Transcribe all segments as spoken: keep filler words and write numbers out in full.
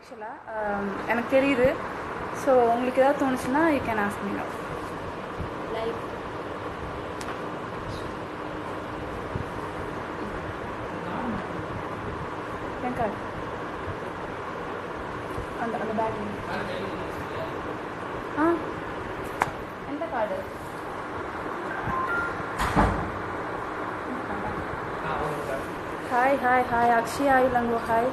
ஆக்சுவலாக எனக்கு தெரியுது. ஸோ உங்களுக்கு ஏதாவது தோணுச்சுன்னா you can ask me now. Like என் கார்டு அந்த அந்த பேக். ஆ எந்த card? Hi hi hi Akshaya Ilango hi.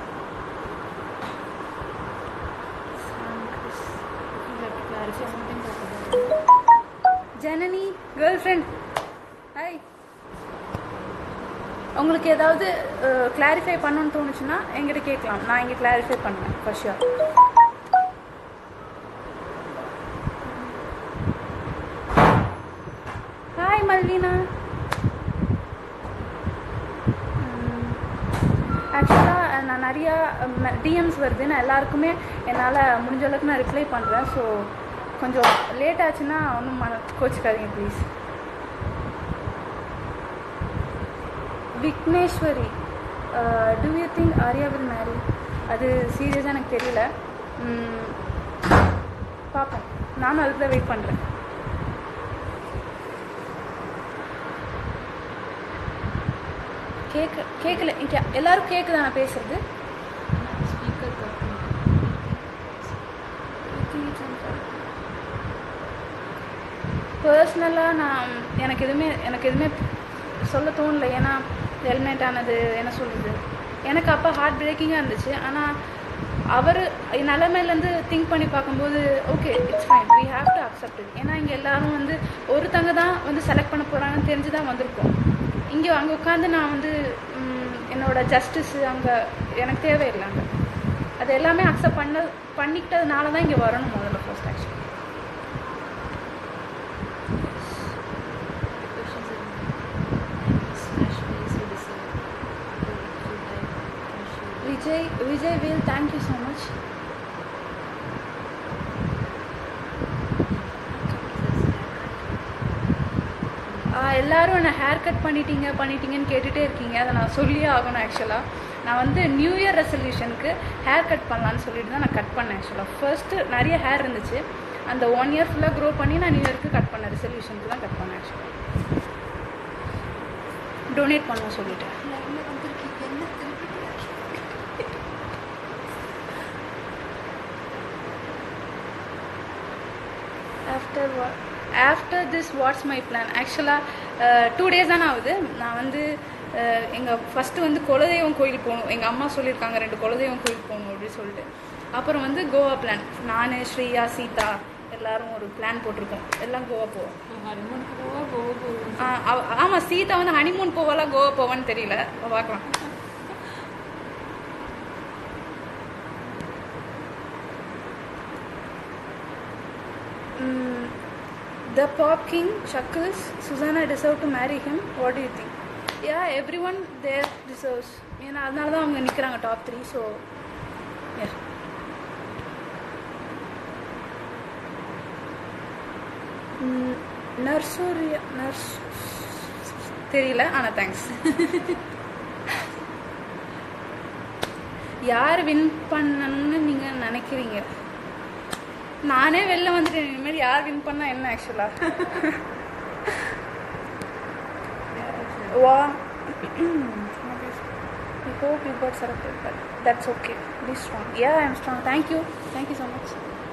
Janani girl friend hi. உங்களுக்கு ஏதாவது கிளாரிஃபை பண்ணணும்னு தோணுச்சுன்னா என்கிட்ட கேட்கலாம். நான் இங்கே கிளாரிஃபை பண்ணுவேன் ஃபார் ஷியோர். ஹாய் மல்வினா. ஆக்சுவலாக நான் நிறையா டிஎம்ஸ் வருது. நான் எல்லாருக்குமே என்னால் முடிஞ்ச அளவுக்கு நான் ரிப்ளை பண்ணுறேன். ஸோ கொஞ்சம் லேட் ஆச்சுன்னா ஒன்றும் மன கோச்சிக்காதீங்க please. Vigneswari do you think Arya will marry? அது சீரியஸாக எனக்கு தெரியல. பார்ப்போம். நானும் அதுக்கு தான் வெயிட் பண்ணுறேன். கேட்க கேட்கல இங்கே எல்லாரும் கேட்குதா நான் பேசுறது? ஸ்பீக்கர் பர்சனலாக நான் எனக்கு எதுவுமே எனக்கு எதுவுமே சொல்ல தோணலை. ஏன்னா ஹெல்மெட் ஆனது என்ன சொல்லுது, எனக்கு அப்போ ஹார்ட் பிரேக்கிங்காக இருந்துச்சு. ஆனால் அவர் நிலைமையிலேருந்து திங்க் பண்ணி பார்க்கும்போது okay it's fine, we have to accept it. ஏன்னா இங்கே எல்லோரும் வந்து ஒருத்தங்க தான் வந்து செலக்ட் பண்ண போகிறாங்கன்னு தெரிஞ்சு தான் வந்திருக்கோம். இங்கே அங்கே உட்காந்து நான் வந்து என்னோடய ஜஸ்டிஸு அங்கே எனக்கு தேவையில்லை. அங்கே அது எல்லாமே அக்செப்ட் பண்ண பண்ணிக்கிட்டதுனால தான் இங்கே வரணும் முதல்ல first. Actually Vijay Vijay Vel thank you so much. எல்லோரும் என்னை ஹேர் கட் பண்ணிட்டீங்க பண்ணிட்டீங்கன்னு கேட்டுகிட்டே இருக்கீங்க. அதை நான் சொல்லியே ஆகணும். ஆக்சுவலாக நான் வந்து நியூ இயர் ரெசல்யூஷனுக்கு ஹேர் கட் பண்ணலான்னு சொல்லிட்டு தான் நான் கட் பண்ணேன். ஆக்சுவலாக ஃபர்ஸ்ட்டு நிறைய ஹேர் இருந்துச்சு. அந்த ஒன் இயர் ஃபுல்லாக க்ரோ பண்ணி நான் நியூ இயருக்கு கட் பண்ணேன். ரெசல்யூஷனுக்கு தான் கட் பண்ணேன். ஆக்சுவலாக டொனேட் பண்ண சொல்லிட்டு after what after this what's my plan. ஆக்சுவலாக டூ டேஸ் தானே ஆகுது. நான் வந்து எங்கள் ஃபஸ்ட்டு வந்து குலதெய்வம் கோயில் போகணும். எங்கள் அம்மா சொல்லியிருக்காங்க ரெண்டு குலதெய்வம் கோயில் போகணும் அப்படின்னு சொல்லிட்டு. அப்புறம் வந்து கோவா பிளான். நான் ஸ்ரீயா சீதா எல்லோரும் ஒரு பிளான் போட்டிருக்கோம். எல்லாம் கோவா போவோம். ஹனிமூனுக்கு போவா கோவா போவோம். ஆமாம், சீதா வந்து ஹனிமூன் போவாலா கோவா போவான்னு தெரியல, பார்க்கலாம். The Pop King, Chuckles, Susanna deserve to marry him. What do you think? Yeah, everyone there deserves. ஏன்னா அதனால தான் அவங்க நிற்கிறாங்க டாப் த்ரீ. ஸோ நர்சூரியா நர்ஸ் தெரியல, ஆனால் தேங்க்ஸ். யார் வின் பண்ணணும்னு நீங்கள் நினைக்கிறீங்க? நானே வெளில வந்துட்டேன். இனிமேல் யார் வின் பண்ணால் என்ன? ஆக்சுவலாக வா I hope you got selected, but that's okay. Be strong. Yeah, I am strong. Thank you. Thank you so much.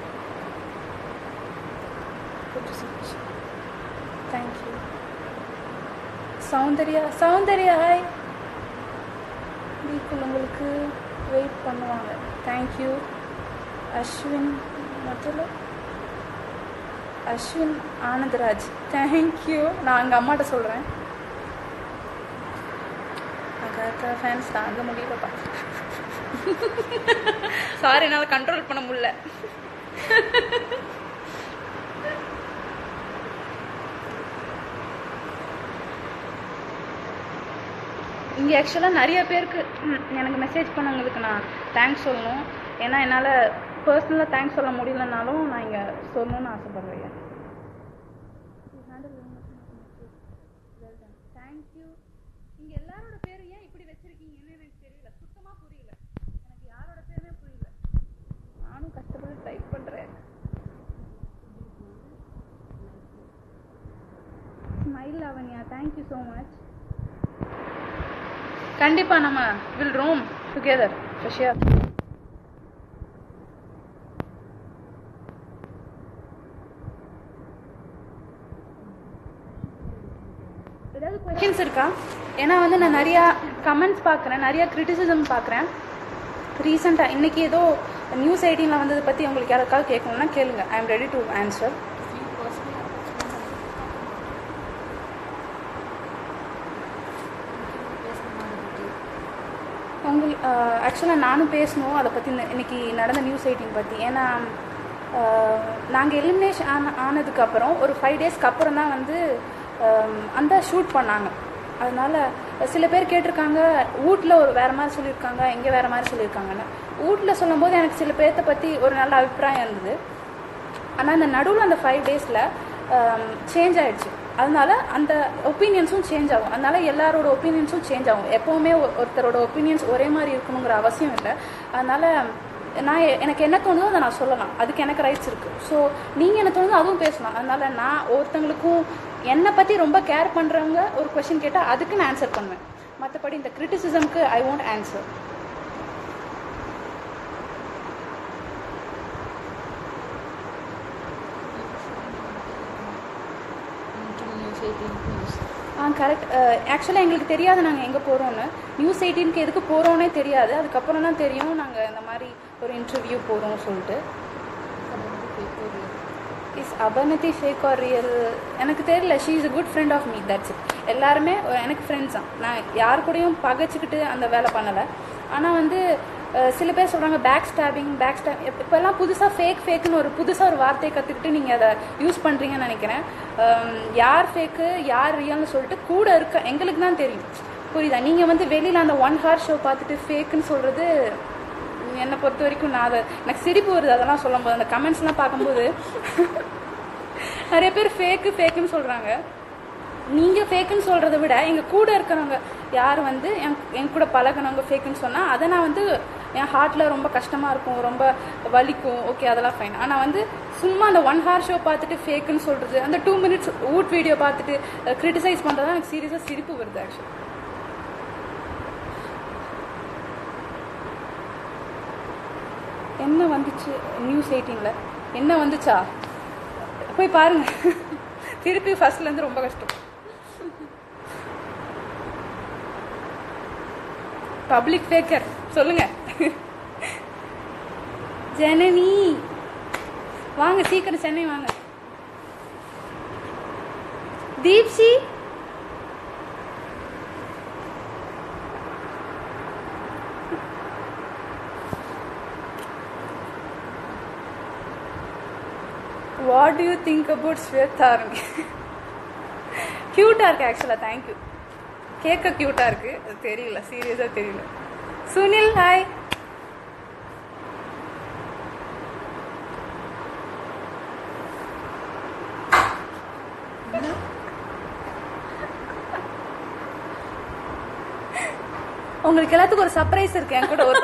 Good to see you. Thank you. Soundarya. Soundarya, hi. வீட்டில் உங்களுக்கு வெயிட் பண்ணுவாங்க. Thank you. Ashwin முதல்ல Ashwin Anandaraj thank you. நான் எங்கள் அம்மாட்ட சொல்கிறேன். Agatha fans தாங்க முடியலப்பா. சாரி, என்னால் கண்ட்ரோல் பண்ண முடியல. இங்கே ஆக்சுவலாக நிறைய பேருக்கு எனக்கு மெசேஜ் பண்ணவங்களுக்கு நான் தேங்க்ஸ் சொல்லணும். ஏன்னா என்னால் பர்சனலாக தேங்க்ஸ் சொல்ல முடியலனாலும் நான் இங்கே சொல்லணும்னு ஆசைப்படுறேன். தேங்க்யூ. இங்கே எல்லாரோட பேரும் ஏன் இப்படி வச்சிருக்கீங்கன்னு எனக்கு தெரியல, சுத்தமாக புரியல. எனக்கு யாரோட பேருமே புரியல. Thank you so much. கண்டிப்பாக நம்ம will roam together for sure. ஏதாவது கொஷின்ஸ் இருக்கா? ஏன்னா வந்து நான் நிறையா கமெண்ட்ஸ் பார்க்குறேன், நிறையா கிரிட்டிசிசம் பார்க்குறேன். ரீசெண்டாக இன்றைக்கி ஏதோ நியூஸ் எயிட்டீனில் வந்ததை பற்றி உங்களுக்கு யாருக்காவது கேட்கணுன்னா கேளுங்க. I am ready to answer. உங்களுக்கு ஆக்சுவலாக நானும் பேசணும் அதை பற்றி இன்றைக்கி நடந்த நியூஸ் எயிட்டீன் பற்றி. ஏன்னா நாங்கள் எலிமினேஷன் ஆன ஆனதுக்கப்புறம் ஒரு ஃபைவ் டேஸ்க்கு அப்புறம் தான் வந்து அந்த ஷூட் பண்ணாங்க. அதனால் சில பேர் கேட்டிருக்காங்க, வீட்டில் ஒரு வேறு மாதிரி சொல்லியிருக்காங்க, இங்கே வேறு மாதிரி சொல்லியிருக்காங்கன்னு. வீட்டில் சொல்லும்போது எனக்கு சில பேர்த்தை பற்றி ஒரு நல்ல அபிப்பிராயம் இருந்தது. ஆனால் அந்த நடுவில் அந்த ஃபைவ் டேஸில் சேஞ்ச் ஆகிடுச்சு. அதனால அந்த ஒப்பீனியன்ஸும் சேஞ்ச் ஆகும். அதனால எல்லாரோட ஒப்பீனியன்ஸும் சேஞ்ச் ஆகும். எப்போவுமே ஒருத்தரோட ஒப்பீனியன்ஸ் ஒரே மாதிரி இருக்கணுங்கிற அவசியம் இல்லை. அதனால் நான் எனக்கு என்ன தோணுதோ அதை நான் சொல்லலாம், அதுக்கு எனக்கு ரைட்ஸ் இருக்குது. ஸோ நீங்கள் என்ன தோணுதோ அதுவும் பேசலாம். அதனால் நான் ஒருத்தங்களுக்கும் என்னை பற்றி ரொம்ப கேர் பண்ணுறவங்க ஒரு கொஷின் கேட்டால் அதுக்கு நான் ஆன்சர் பண்ணுவேன். மற்றபடி இந்த கிரிட்டிசிசம்க்கு I won't answer. Ah correct. ஆக்சுவலாக எங்களுக்கு தெரியாது நாங்கள் எங்கே போகிறோன்னு. நியூஸ் எயிட்டீனுக்கு எதுக்கு போகிறோன்னே தெரியாது. அதுக்கப்புறம் தான் தெரியும் நாங்கள் இந்த மாதிரி ஒரு இன்டர்வியூ போகிறோம் சொல்லிட்டு. Is Aparnathi fake or real எனக்கு தெரியல. She is a good friend of me, that's it. எல்லாருமே எனக்கு ஃப்ரெண்ட்ஸ் தான். நான் யார் கூடயும் பகைச்சிக்கிட்டு அந்த வேலை பண்ணலை. ஆனால் வந்து சில பேர் சொல்கிறாங்க பேக் ஸ்டாபிங் பேக் ஸ்டாப் இப்போல்லாம் புதுசாக ஃபேக் ஃபேக்குன்னு ஒரு புதுசாக ஒரு வார்த்தையை கற்றுக்கிட்டு நீங்கள் அதை யூஸ் பண்ணுறீங்கன்னு நினைக்கிறேன். யார் ஃபேக்கு யார் ரியல்னு சொல்லிட்டு கூட இருக்க எங்களுக்கு தான் தெரியும். புரியுதா? நீங்கள் வந்து வெளியில் அந்த ஒன் ஹார் ஷோ பார்த்துட்டு ஃபேக்குன்னு சொல்கிறது என்னை பொறுத்த வரைக்கும் நான் அதை எனக்கு சிரிப்பு வருது அதெல்லாம் சொல்லும் போது. அந்த கமெண்ட்ஸ்லாம் பார்க்கும்போது நிறைய பேர் ஃபேக்கு ஃபேக்குன்னு சொல்கிறாங்க. நீங்கள் ஃபேக்குன்னு சொல்கிறத விட எங்கள் கூட இருக்கிறவங்க யார் வந்து என் என் கூட பழகினவங்க ஃபேக்குன்னு சொன்னால் அதை நான் வந்து என் ஹார்ட்டில் ரொம்ப கஷ்டமாக இருக்கும், ரொம்ப வலிக்கும். ஓகே, அதெல்லாம் ஃபைன். ஆனால் வந்து சும்மா அந்த ஒன் ஹார் ஷோ பார்த்துட்டு ஃபேக்குன்னு சொல்கிறது, அந்த டூ மினிட்ஸ் ஊட் வீடியோ பார்த்துட்டு கிரிட்டிசைஸ் பண்ணுறதா எனக்கு சீரியஸாக சிரிப்பு வருது. ஆக்சுவலி என்ன வந்துச்சு நியூஸ் எயிட்டீனில் என்ன வந்துச்சா போய் பாருங்க. திருப்பி ஃபர்ஸ்ட்லேருந்து ரொம்ப கஷ்டம். பப்ளிக் ஃபேக்கர் சொல்லுங்க. ஜனனி வாங்க சீக்கிரம் சென்னை வாங்க. Deepshi what do you think about Swetha? க்யூட்டாக இருக்கு ஆக்சுவலாக. தேங்க்யூ. கேட்க க்யூட்டாக இருக்கு. அது தெரியல, சீரியஸாக தெரியல. சுனில் ஹாய். உங்களுக்கு எல்லாத்துக்கும் ஒரு சர்ப்ரைஸ் இருக்கு என் கூட. ஒரு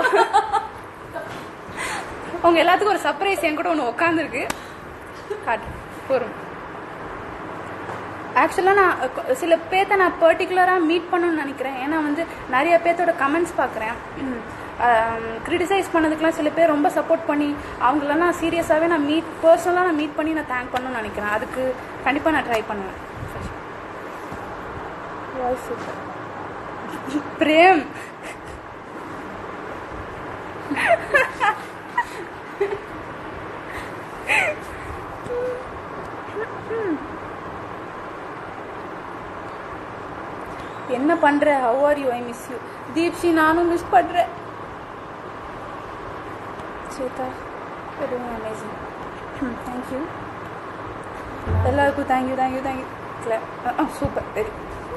உங்க எல்லாத்துக்கும் ஒரு சர்ப்ரைஸ் என் கூட ஒன்று உட்காந்துருக்கு. காட்டு போகிறோம். ஆக்சுவலாக நான் சில பேர்த்த நான் பர்டிகுலராக மீட் பண்ணணும்னு நினைக்கிறேன். ஏன்னா வந்து நிறைய பேர்த்தோட கமெண்ட்ஸ் பார்க்குறேன். கிரிட்டிசைஸ் பண்ணதுக்கெலாம் சில பேர் ரொம்ப சப்போர்ட் பண்ணி அவங்களெல்லாம் நான் சீரியஸாகவே நான் மீட் பர்சனலாக நான் மீட் பண்ணி நான் தேங்க் பண்ணணும்னு நினைக்கிறேன். அதுக்கு கண்டிப்பாக நான் ட்ரை பண்ணுவேன். பிரேம் என்ன பண்ற? How are you? I miss you. Deepshi நானும் மிஸ் பண்றேன். Swetha very amazing. தேங்க்யூ எல்லாருக்கும். Thank you thank you thank you. Super. Very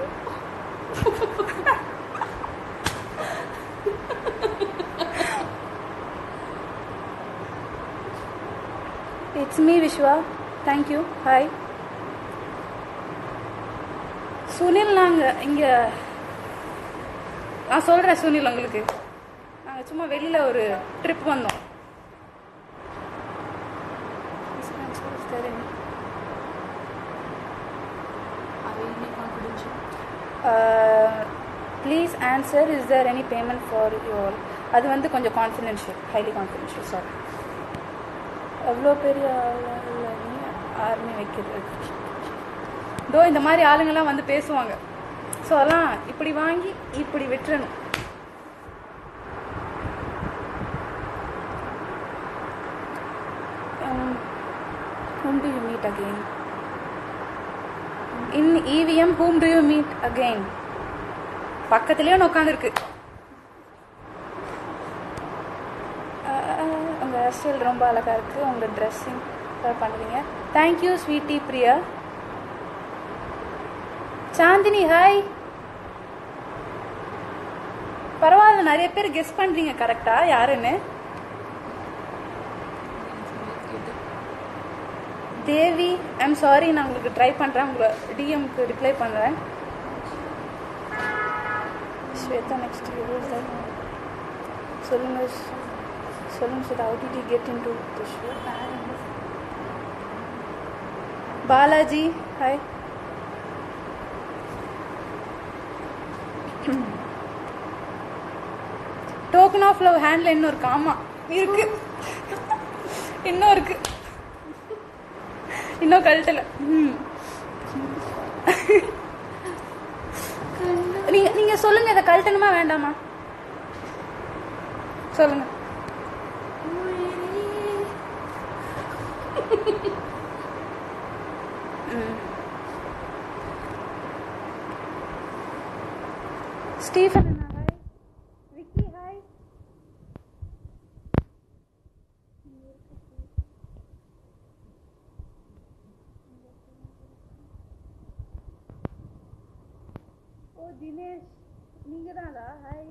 it's me Viswa. Thank you. Hi Sunil. நாங்கள் இங்கே நான் சொல்கிறேன் சுனில் உங்களுக்கு. நாங்கள் சும்மா வெளியில் ஒரு ட்ரிப் வந்தோம். Please answer is there any payment for you all. அது வந்து கொஞ்சம் கான்ஃபிடென்ஷியல், ஹைலி கான்ஃபிடென்ஷியல். சாரி. எவ்வளோ பெரிய ஆர்மி வைக்கிறது. இதோ இந்த மாதிரி ஆளுங்கெல்லாம் வந்து பேசுவாங்க. ஸோ அதெல்லாம் இப்படி வாங்கி இப்படி விட்டுறணும். Whom do you meet again? In E V M, whom do you meet again? பக்கத்துலேயே ஒன்று உட்காந்துருக்கு. உங்கள் ஹேர் ஸ்டைல் ரொம்ப அழகாக இருக்குது. உங்கள் ட்ரெஸ்ஸிங் பண்ணுறீங்க. Thank you sweetie Priya. Chandini hi. பரவாயில்ல, நிறைய பேர் கெஸ் பண்ணுறீங்க கரெக்டாக யாருன்னு. தேவி ஐம் சாரி, நான் உங்களுக்கு ட்ரை பண்ணுறேன். உங்களை டிஎம்க்கு ரிப்ளை பண்ணுறேன். ஸ்வேதா நெக்ஸ்ட் சொல்லுங்க சொல்லுங்க sir. How did you get into the show? Balaji hi. Token of love ஹேண்ட்ல இன்னும் இருக்கு. ஆமா இருக்கு, இன்னும் இருக்கு, இன்னும் கழட்டல. நீங்க நீங்க சொல்லுங்க, இதை கழட்டணுமா வேண்டாமா சொல்லுங்க. Stephen hi. விக்கி ஹாய். ஓ தினேஷ், நீங்க தானா? Hi.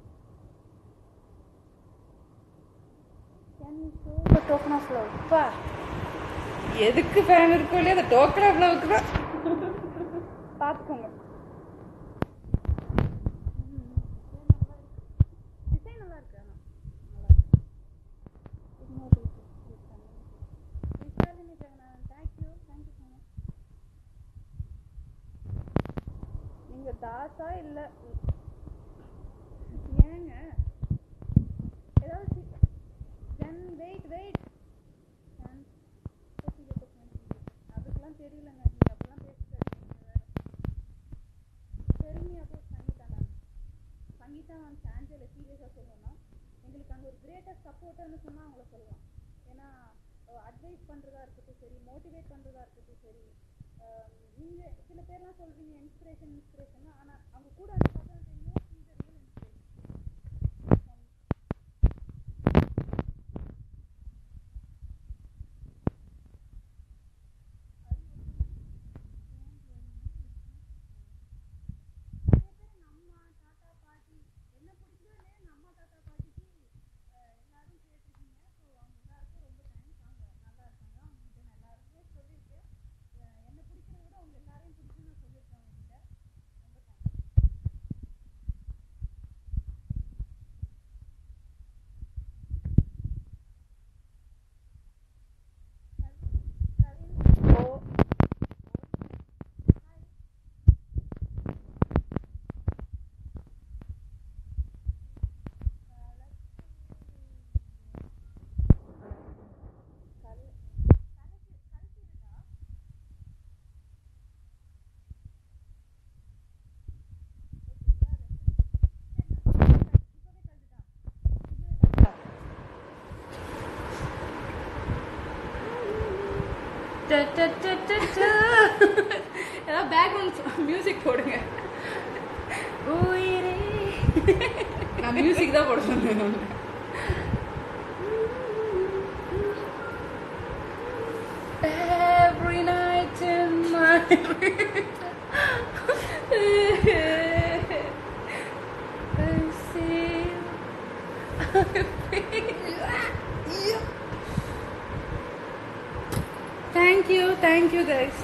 Can you show the token of love? பா எதுக்கு ஃபேன் இருக்கோ இல்லையா, அந்த டோக்கன் ஆஃப் லவ்க்கு தான். பார்த்துக்கோங்க. டிசைன் நல்லா இருக்கு. ஆனால் நல்லா இருக்கு. Visalini Jeganathan thank you thank you so much. நீங்கள் தாசா இல்லை ஏங்க ஏதாவது ஜன் வெயிட் வெயிட் அதுக்கெல்லாம் தெரியலங்க. நீங்கள் அப்படிலாம் பேசிட்டு வேறு பெருமையாக போய் சங்கீதா மேம் சங்கீதா மேம் சாஞ்சலை சீரியஸாக சொல்லணும்னா எங்களுக்கு அங்கே ஒரு கிரேட்டஸ்ட் சப்போர்ட்டர்னு சொன்னால் அவங்கள சொல்லலாம். ஏன்னா அட்வைஸ் பண்ணுறதா இருக்கட்டும் சரி, மோட்டிவேட் பண்ணுறதா இருக்கட்டும் சரி. நீங்கள் சில பேர்லாம் சொல்கிறீங்க இன்ஸ்பிரேஷன் இன்ஸ்பிரேஷன், ஆனால் அவங்க கூட வந்து பார்த்தா தெரியும் இந்த ரியல் இன்ஸ்பிரேஷன். ஏதாவது பேக்ரவுண்ட் மியூசிக் போடுங்க. நான் மியூசிக் தான் போட சொன்னேன். Every night in my I see Thank you, thank you guys.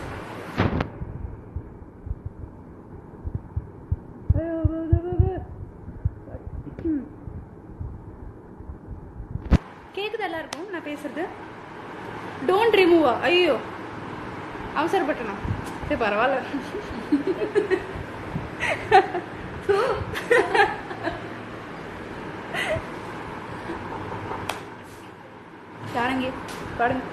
கேக்குது எல்லாருக்கும் நான் பேசுறது? டோன்ட் ரிமூவா? ஐயோ அவசரப்பட்டனா? சரி பரவாயில்ல. யாருங்க பாடுங்க.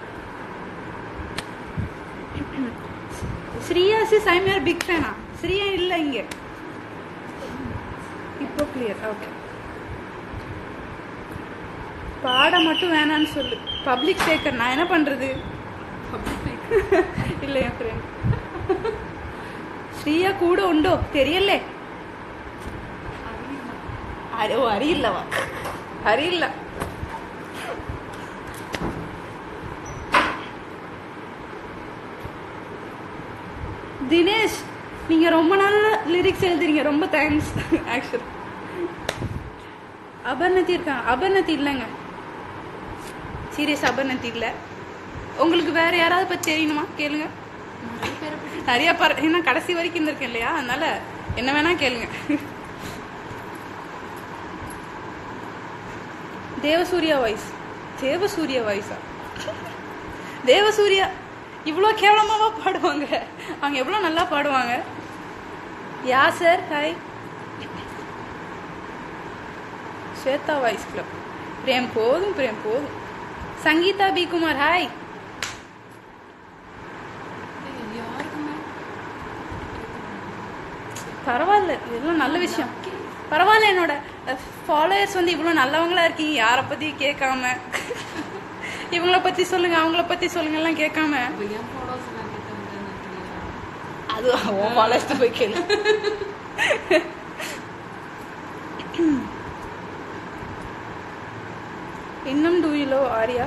Shriya sis I am your big ஃபேனா? ஸ்ரீயா இல்லை இங்கே. இப்போ கிளியர். ஓகே, பாட மட்டும் வேணான்னு சொல்லு. பப்ளிக் ஸ்பீக்கர் நான் என்ன பண்றது? இல்லை என் ஃப்ரெண்ட் ஸ்ரீயா கூட உண்டோ தெரியல. ஓ அறியில்லவா? அறியில்ல. தினேஷ் நீங்க ரொம்ப நல்ல லிரிக்ஸ் எழுதுறீங்க, ரொம்ப தேங்க்ஸ். ஆக்சுவலி அபர்ணதி இருக்காங்க. அபர்ணதி இல்லைங்க, சீரியஸ் அபர்ணதி இல்லை. உங்களுக்கு வேற யாராவது பத்தி தெரியணுமா கேளுங்க. நிறைய பாரு, ஏன்னா கடைசி வரைக்கும் இருந்திருக்கேன் இல்லையா, அதனால என்ன வேணா கேளுங்க. தேவசூர்யா வாய்ஸ். தேவசூர்யா வாய்ஸா? தேவசூர்யா இவ்வளோ கேவலமாவா பாடுவாங்க? அவங்க எவ்வளோ நல்லா பாடுவாங்க. Yeah sir hi. Shweta voice club. Prem போதும், பிரேம் போதும். Sangeetha B Kumar hi. பரவாயில்ல, இதெல்லாம் நல்ல விஷயம். பரவாயில்ல, என்னோட ஃபாலோயர்ஸ் வந்து இவ்வளோ நல்லவங்களா இருக்கீங்க. யாரை பத்தி கேட்காம இவங்கள பத்தி சொல்லுங்க, அவங்கள பத்தி சொல்லுங்க எல்லாம் கேட்காம. அது ஃபாலோயர்ஸ் போய் கேளு. இன்னும் டூயிலோ ஆரியா?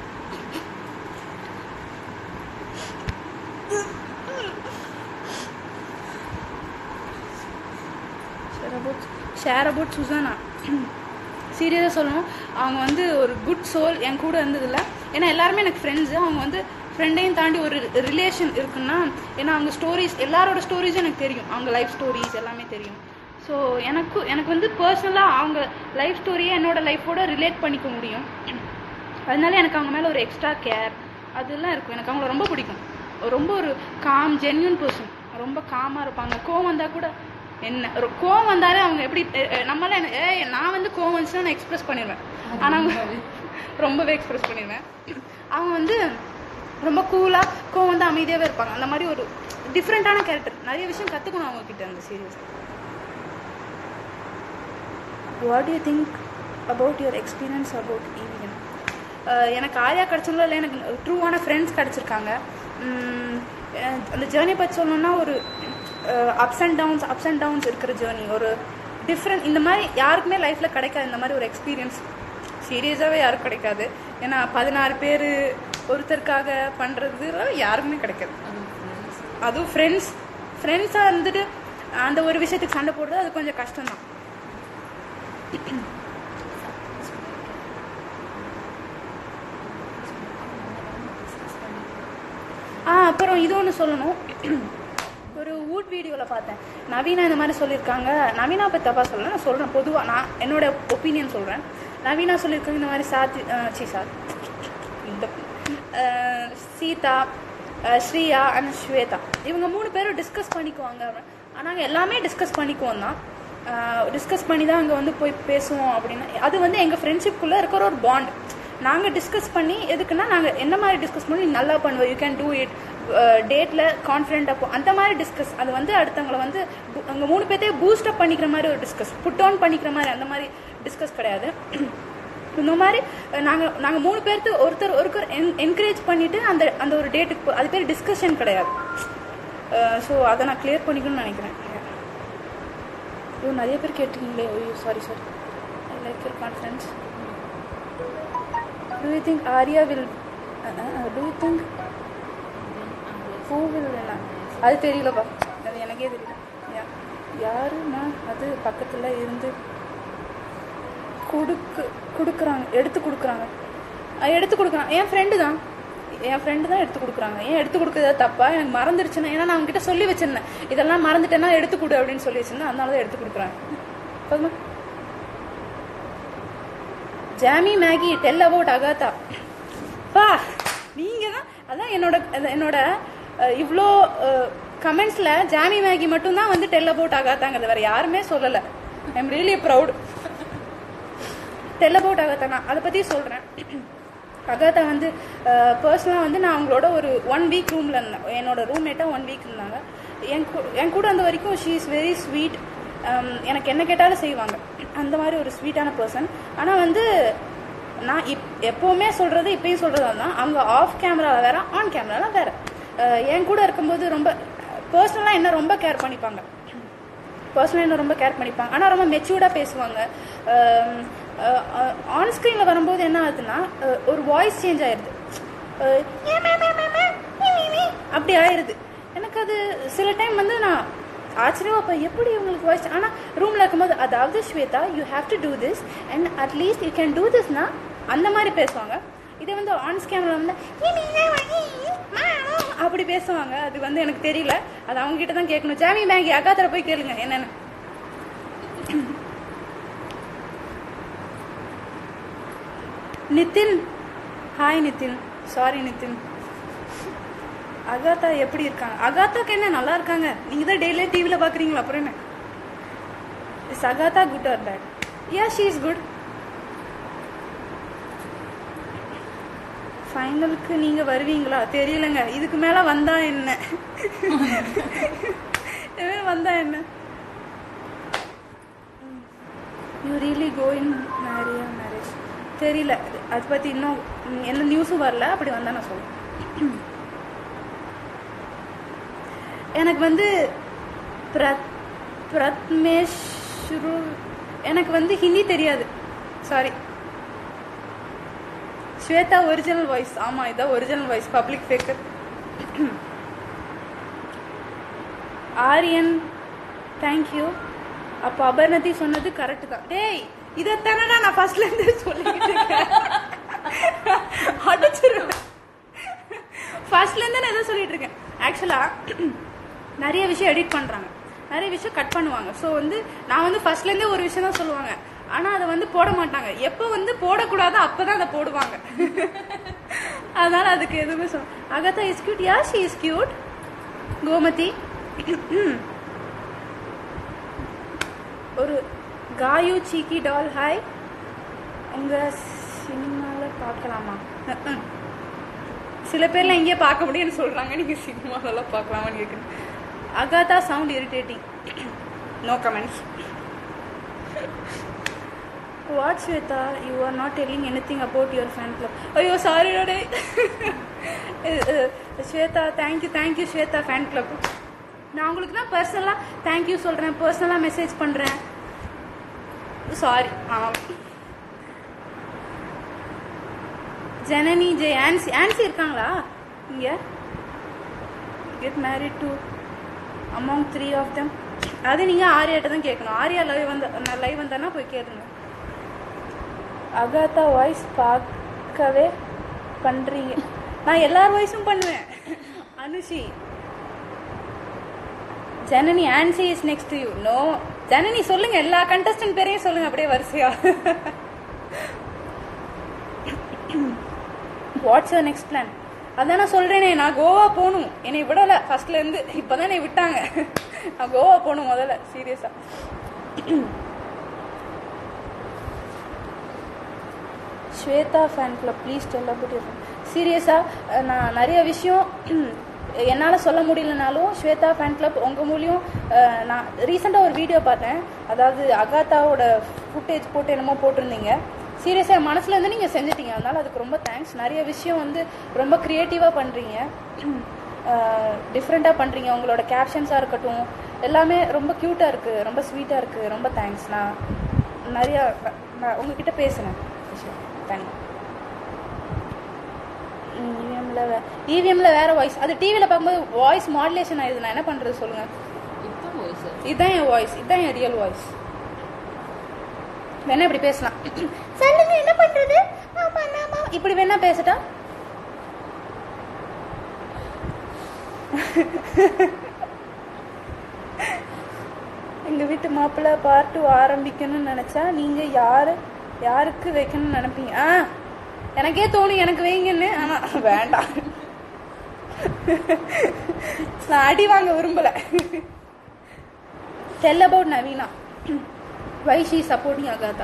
Share about Susana. சீரியஸாக சொல்லணும், அவங்க வந்து ஒரு குட் சோல் என் கூட இருந்ததில்ல. ஏன்னா எல்லாருமே எனக்கு ஃப்ரெண்ட்ஸு. அவங்க வந்து ஃப்ரெண்டையும் தாண்டி ஒரு ரிலேஷன் இருக்குன்னா, ஏன்னா அவங்க ஸ்டோரிஸ், எல்லாரோட ஸ்டோரிஸும் எனக்கு தெரியும். அவங்க லைஃப் ஸ்டோரிஸ் எல்லாமே தெரியும். ஸோ எனக்கு எனக்கு வந்து பர்சனலாக அவங்க லைஃப் ஸ்டோரியை என்னோட லைஃபோட ரிலேட் பண்ணிக்க முடியும். அதனால எனக்கு அவங்க மேலே ஒரு எக்ஸ்ட்ரா கேர் அதெல்லாம் இருக்கும். எனக்கு அவங்கள ரொம்ப பிடிக்கும். ரொம்ப ஒரு காம் ஜென்யூன் பர்சன். ரொம்ப காமாக இருப்பாங்க. கோவம் வந்தால் கூட என்ன, ஒரு கோவம் வந்தாலே அவங்க எப்படி நம்மளால ஏ நான் வந்து கோவம் வந்துச்சுன்னா நான் எக்ஸ்பிரஸ் பண்ணிடுவேன். ஆனால் அவங்க ரொம்பவே எக்ஸ்பிரஸ் பண்ணிடுவேன். அவங்க வந்து ரொம்ப கூலாக கோவம் வந்து அமைதியாகவே இருப்பாங்க. அந்த மாதிரி ஒரு டிஃப்ரெண்ட்டான கேரக்டர். நிறைய விஷயம் கற்றுக்கணும் அவங்க கிட்ட அந்த serious. What do you think about your experience about EVM? எனக்கு ஆரியா கிடச்சவங்களோ இல்லை, எனக்கு ட்ரூவான ஃப்ரெண்ட்ஸ் கிடச்சிருக்காங்க. அந்த ஜேர்னி பற்றி சொல்லணும்னா, ஒரு ups and downs ups and downs இருக்கிற ஜேர்னி, ஒரு டிஃப்ரெண்ட். இந்த மாதிரி யாருக்குமே லைஃப்பில் கிடைக்காது இந்த மாதிரி ஒரு எக்ஸ்பீரியன்ஸ். சீரியஸாகவே யாருக்கும் கிடைக்காது. ஏன்னா பதினாறு பேர் ஒருத்தருக்காக பண்ணுறது யாருக்குமே கிடைக்காது. அதுவும் ஃப்ரெண்ட்ஸ் ஃப்ரெண்ட்ஸாக இருந்துட்டு அந்த ஒரு விஷயத்துக்கு சண்டை போடுறது அது கொஞ்சம் கஷ்டம்தான். ஆ அப்புறம் இது ஒன்று சொல்லணும். ஒரு வூட் வீடியோவில் பார்த்தேன், நவீனா இந்த மாதிரி சொல்லியிருக்காங்க. நவீனா பற்றி தப்பாக சொல்லலை, நான் சொல்கிறேன் பொதுவாக, நான் என்னோட ஒப்பீனியன் சொல்கிறேன். நவீனா சொல்லியிருக்காங்க இந்த மாதிரி சாத்தி சி சார் இந்த சீதா, ஸ்ரீயா அண்ட் ஸ்வேதா இவங்க மூணு பேரும் டிஸ்கஸ் பண்ணிக்குவாங்க. நாங்கள் எல்லாமே டிஸ்கஸ் பண்ணிக்குவோம் தான், டிஸ்கஸ் பண்ணி தான் அங்கே வந்து போய் பேசுவோம் அப்படின்னா. அது வந்து எங்கள் ஃப்ரெண்ட்ஷிப்குள்ளே இருக்கிற ஒரு பாண்ட். நாங்கள் டிஸ்கஸ் பண்ணி எதுக்குன்னா, நாங்கள் என்ன மாதிரி டிஸ்கஸ் பண்ணி நீ நல்லா பண்ணுவோம், யூ கேன் டூ இட், டேட்டில் கான்ஃபிடென்ட் அப்போ அந்த மாதிரி டிஸ்கஸ். அது வந்து அடுத்தவங்களை வந்து அங்கே மூணு பேர்த்தையே பூஸ்டப் பண்ணிக்கிற மாதிரி ஒரு டிஸ்கஸ், புட் ஆன் பண்ணிக்கிற மாதிரி அந்த மாதிரி டிஸ்கஸ் கிடையாது. இந்த மாதிரி நாங்கள் நாங்கள் மூணு பேர்த்து ஒருத்தர் ஒருத்தர் என் என்கரேஜ் பண்ணிவிட்டு அந்த அந்த ஒரு டேட்டுக்கு போ, அது பேர் டிஸ்கஷன் கிடையாது. ஸோ அதை நான் கிளியர் பண்ணிக்கணும்னு நினைக்கிறேன். ஐயோ நிறைய பேர் கேட்டிருக்கீங்களே. ஐயோ sorry sorry. I like your confidence. Do you think Arya will uh, uh, do you think who will win? அது தெரியலப்பா, அது எனக்கே தெரியல. யா யாருன்னா அது பக்கத்தில் இருந்து கொடுக்கு கொடுக்குறாங்க, எடுத்து கொடுக்குறாங்க, எடுத்து கொடுக்குறாங்க. என் ஃப்ரெண்டு தான், என் ஃப்ரெண்டு தான் எடுத்து கொடுக்குறாங்க. ஏன் எடுத்து கொடுக்குறதா தப்பா? எனக்கு மறந்துடுச்சுன்னா, ஏன்னா நான் அவங்ககிட்ட சொல்லி வச்சிருந்தேன், இதெல்லாம் மறந்துட்டேன்னா எடுத்து கொடு அப்படின்னு சொல்லி வச்சிருந்தேன். அதனால தான் எடுத்து கொடுக்குறாங்க. போதுமா? Jamie Maggie tell about Agatha. பா நீங்கள் தான், அதான் என்னோட என்னோட இவ்வளோ கமெண்ட்ஸில் ஜாமி மேகி மட்டும்தான் வந்து டெல் அபவுட் ஆகாதாங்கிறது வேறு யாருமே சொல்லலை. I am really proud. Tell about Agatha நான் அதை பற்றி சொல்கிறேன். அகாத்தா வந்து பர்சனலாக வந்து நான் அவங்களோட ஒரு ஒன் வீக் ரூமில் இருந்தேன். என்னோட ரூம்மேட்டாக ஒன் வீக் இருந்தாங்க. என் கூ என் கூட அந்த வரைக்கும் ஷீ இஸ் வெரி ஸ்வீட். எனக்கு என்ன கேட்டாலும் செய்வாங்க. அந்த மாதிரி ஒரு ஸ்வீட்டான பர்சன். ஆனால் வந்து நான் இப் எப்போவுமே சொல்கிறது இப்பயும் சொல்கிறது தான், அவங்க ஆஃப் கேமராவில் வேறு ஆன் கேமராவில் வேறு. என் கூட இருக்கும்போது ரொம்ப பர்சனலாக என்ன ரொம்ப கேர் பண்ணிப்பாங்க. பர்சனலாக என்ன ரொம்ப கேர் பண்ணிப்பாங்க. ஆனால் ரொம்ப மெச்சூர்டாக பேசுவாங்க. ஆன் ஸ்க்ரீனில் வரும்போது என்ன ஆகுதுன்னா ஒரு வாய்ஸ் சேஞ்ச் ஆயிடுது. அப்படி ஆயிடுது. எனக்கு அது சில டைம் வந்து நான் ஆச்சரியம் அப்போ எப்படி உங்களுக்கு வாய்ஸ். ஆனால் ரூமில் இருக்கும்போது அதாவது Shweta you have to do this and at least you can do திஸ்னா அந்த மாதிரி பேசுவாங்க. இதே வந்து ஆன்ஸ் கேமரா வந்து அப்படி பேசுவாங்க. அது வந்து எனக்கு தெரியல. அது அவங்ககிட்ட தான் கேட்கணும். ஜாமி மேகி அகாத்தர போய் கேளுங்க என்னென்னு. Nitin hi Nitin. Sorry Nitin. Agatha எப்படி இருக்காங்க? அகாத்தாக்கு என்ன நல்லா இருக்காங்க. நீங்கள் தான் டெய்லியே டிவியில் பார்க்குறீங்களா? அப்புறம் என்ன is Agatha good or bad? Yeah she is good. ஃபைனலுக்கு நீங்கள் வருவீங்களா தெரியலங்க. இதுக்கு மேலே வந்தா என்ன வந்தா என்ன யூ ரியலி கோ இன் மேரியா மேரேஜ் தெரியல. அதை பற்றி இன்னும் எந்த நியூஸும் வரல. அப்படி வந்தால் நான் சொல்லுவேன். எனக்கு வந்து பிரத் பிரத்மேஷ்ரு எனக்கு வந்து ஹிந்தி தெரியாது. சாரி. Shweta original voice. ஆமாம் இதான் original voice. Public faker. Aaryan thank you. அப்போ அபர்ணதி சொன்னது கரெக்டு தான். டேய் இதைத்தானடா நான் ஃபர்ஸ்ட்லேருந்து சொல்லிக்கிட்டு இருக்கேன். அடிச்சிருவேன். ஃபர்ஸ்ட்லேருந்து நான் எதை சொல்லிட்டு இருக்கேன். ஆக்சுவலாக நிறைய விஷயம் எடிட் பண்ணுறாங்க, நிறைய விஷயம் கட் பண்ணுவாங்க. ஸோ வந்து நான் வந்து ஃபர்ஸ்ட்லேருந்தே ஒரு விஷயம் தான் சொல்லுவாங்க. ஆனால் அதை வந்து போட மாட்டாங்க. எப்போ வந்து போடக்கூடாதோ அப்போ தான் அதை போடுவாங்க. அதனால் அதுக்கு எதுவுமே சொல். Agatha is cute. Yeah she is cute. Gomathi ஒரு காயு சீக்கி டால் ஹாய். உங்கள் சினிமாவில் பார்க்கலாமா? சில பேர்லாம் எங்கேயே பார்க்க முடியும்னு சொல்கிறாங்க. நீங்கள் சினிமாவிலலாம் பார்க்கலாமான்னு கேட்குறேன். Agatha sound irritating. No comments. What Shweta, you are not telling anything about your fan club. ஐயோ சாரி டே. Shweta thank you thank you Shweta fan club. நான் உங்களுக்கு தான் பர்சனலாக தேங்க்யூ சொல்கிறேன், பர்சனலாக மெசேஜ் பண்ணுறேன். சாரி. ஆ ஜனனி ஜெய் ஆன்சி ஆன்சி இருக்காங்களா இங்கே? Get married to among three of them. அது நீங்கள் ஆரியாட்ட தான் கேட்கணும். ஆரியா லைவ் வந்த நான் லைவ் வந்தேன்னா போய் கேளுங்க. அகாத்தா வாய்ஸ் பார்க்கவே பண்ணுறீங்க. நான் எல்லார் வாய்ஸும் பண்ணுவேன். Anushi Janani Ansi is next you. No Janani சொல்லுங்க. எல்லா கண்டஸ்டன்ட் பேரையும் சொல்லுங்க அப்படியே வரிசையா. What's your next plan? அதான் நான் சொல்றேனே, நான் கோவா போகணும். என்னை விடலை ஃபர்ஸ்ட்ல இருந்து. இப்போதான் என்னை விட்டாங்க. நான் கோவா போகணும் முதல்ல சீரியஸா. Shweta fan club please tell about your fan. சீரியஸாக நான் நிறைய விஷயம் என்னால் சொல்ல முடியலனாலும் ஸ்வேதா ஃபேன் கிளப் உங்கள் மூலியம் நான் ரீசெண்டாக ஒரு வீடியோ பார்த்தேன். அதாவது அகாத்தாவோட ஃபுட்டேஜ் போட்டு என்னமோ போட்டிருந்தீங்க. சீரியஸாக என் மனசில் இருந்து நீங்கள் செஞ்சிட்டீங்க. அதனால் அதுக்கு ரொம்ப தேங்க்ஸ். நிறைய விஷயம் வந்து ரொம்ப க்ரியேட்டிவாக பண்ணுறீங்க, டிஃப்ரெண்ட்டாக பண்ணுறீங்க. உங்களோட கேப்ஷன்ஸாக இருக்கட்டும் எல்லாமே ரொம்ப க்யூட்டாக இருக்குது, ரொம்ப ஸ்வீட்டாக இருக்குது. ரொம்ப தேங்க்ஸ். நான் நிறையா நான் உங்ககிட்ட பேசுனேன். தேங்க்யூ. இவிஎம்ல வே இவிஎம்ல வேறு வாய்ஸ். அது டிவியில் பார்க்கும்போது வாய்ஸ் மாடுலேஷன் ஆயிடுது. நான் என்ன பண்ணுறது சொல்லுங்கள். இதுதான் என் வாய்ஸ், இதுதான் என் ரியல் வாய்ஸ். வேணா இப்படி பேசலாம். சொல்லுங்க என்ன பண்றது இப்படி வேணா பேசட்டா? எங்க வீட்டு மாப்பிள்ளை பார்ட் டூ ஆரம்பிக்கணும்னு நினைச்சா நீங்க யாரு யாருக்கு வைக்கணும்னு நினைப்பீங்க? ஆ எனக்கே தோணும் எனக்கு வைங்கன்னு. ஆனா வேண்டாம். நான் அடி வாங்க விரும்பலை. Tell about Naveena, why she supporting Agatha.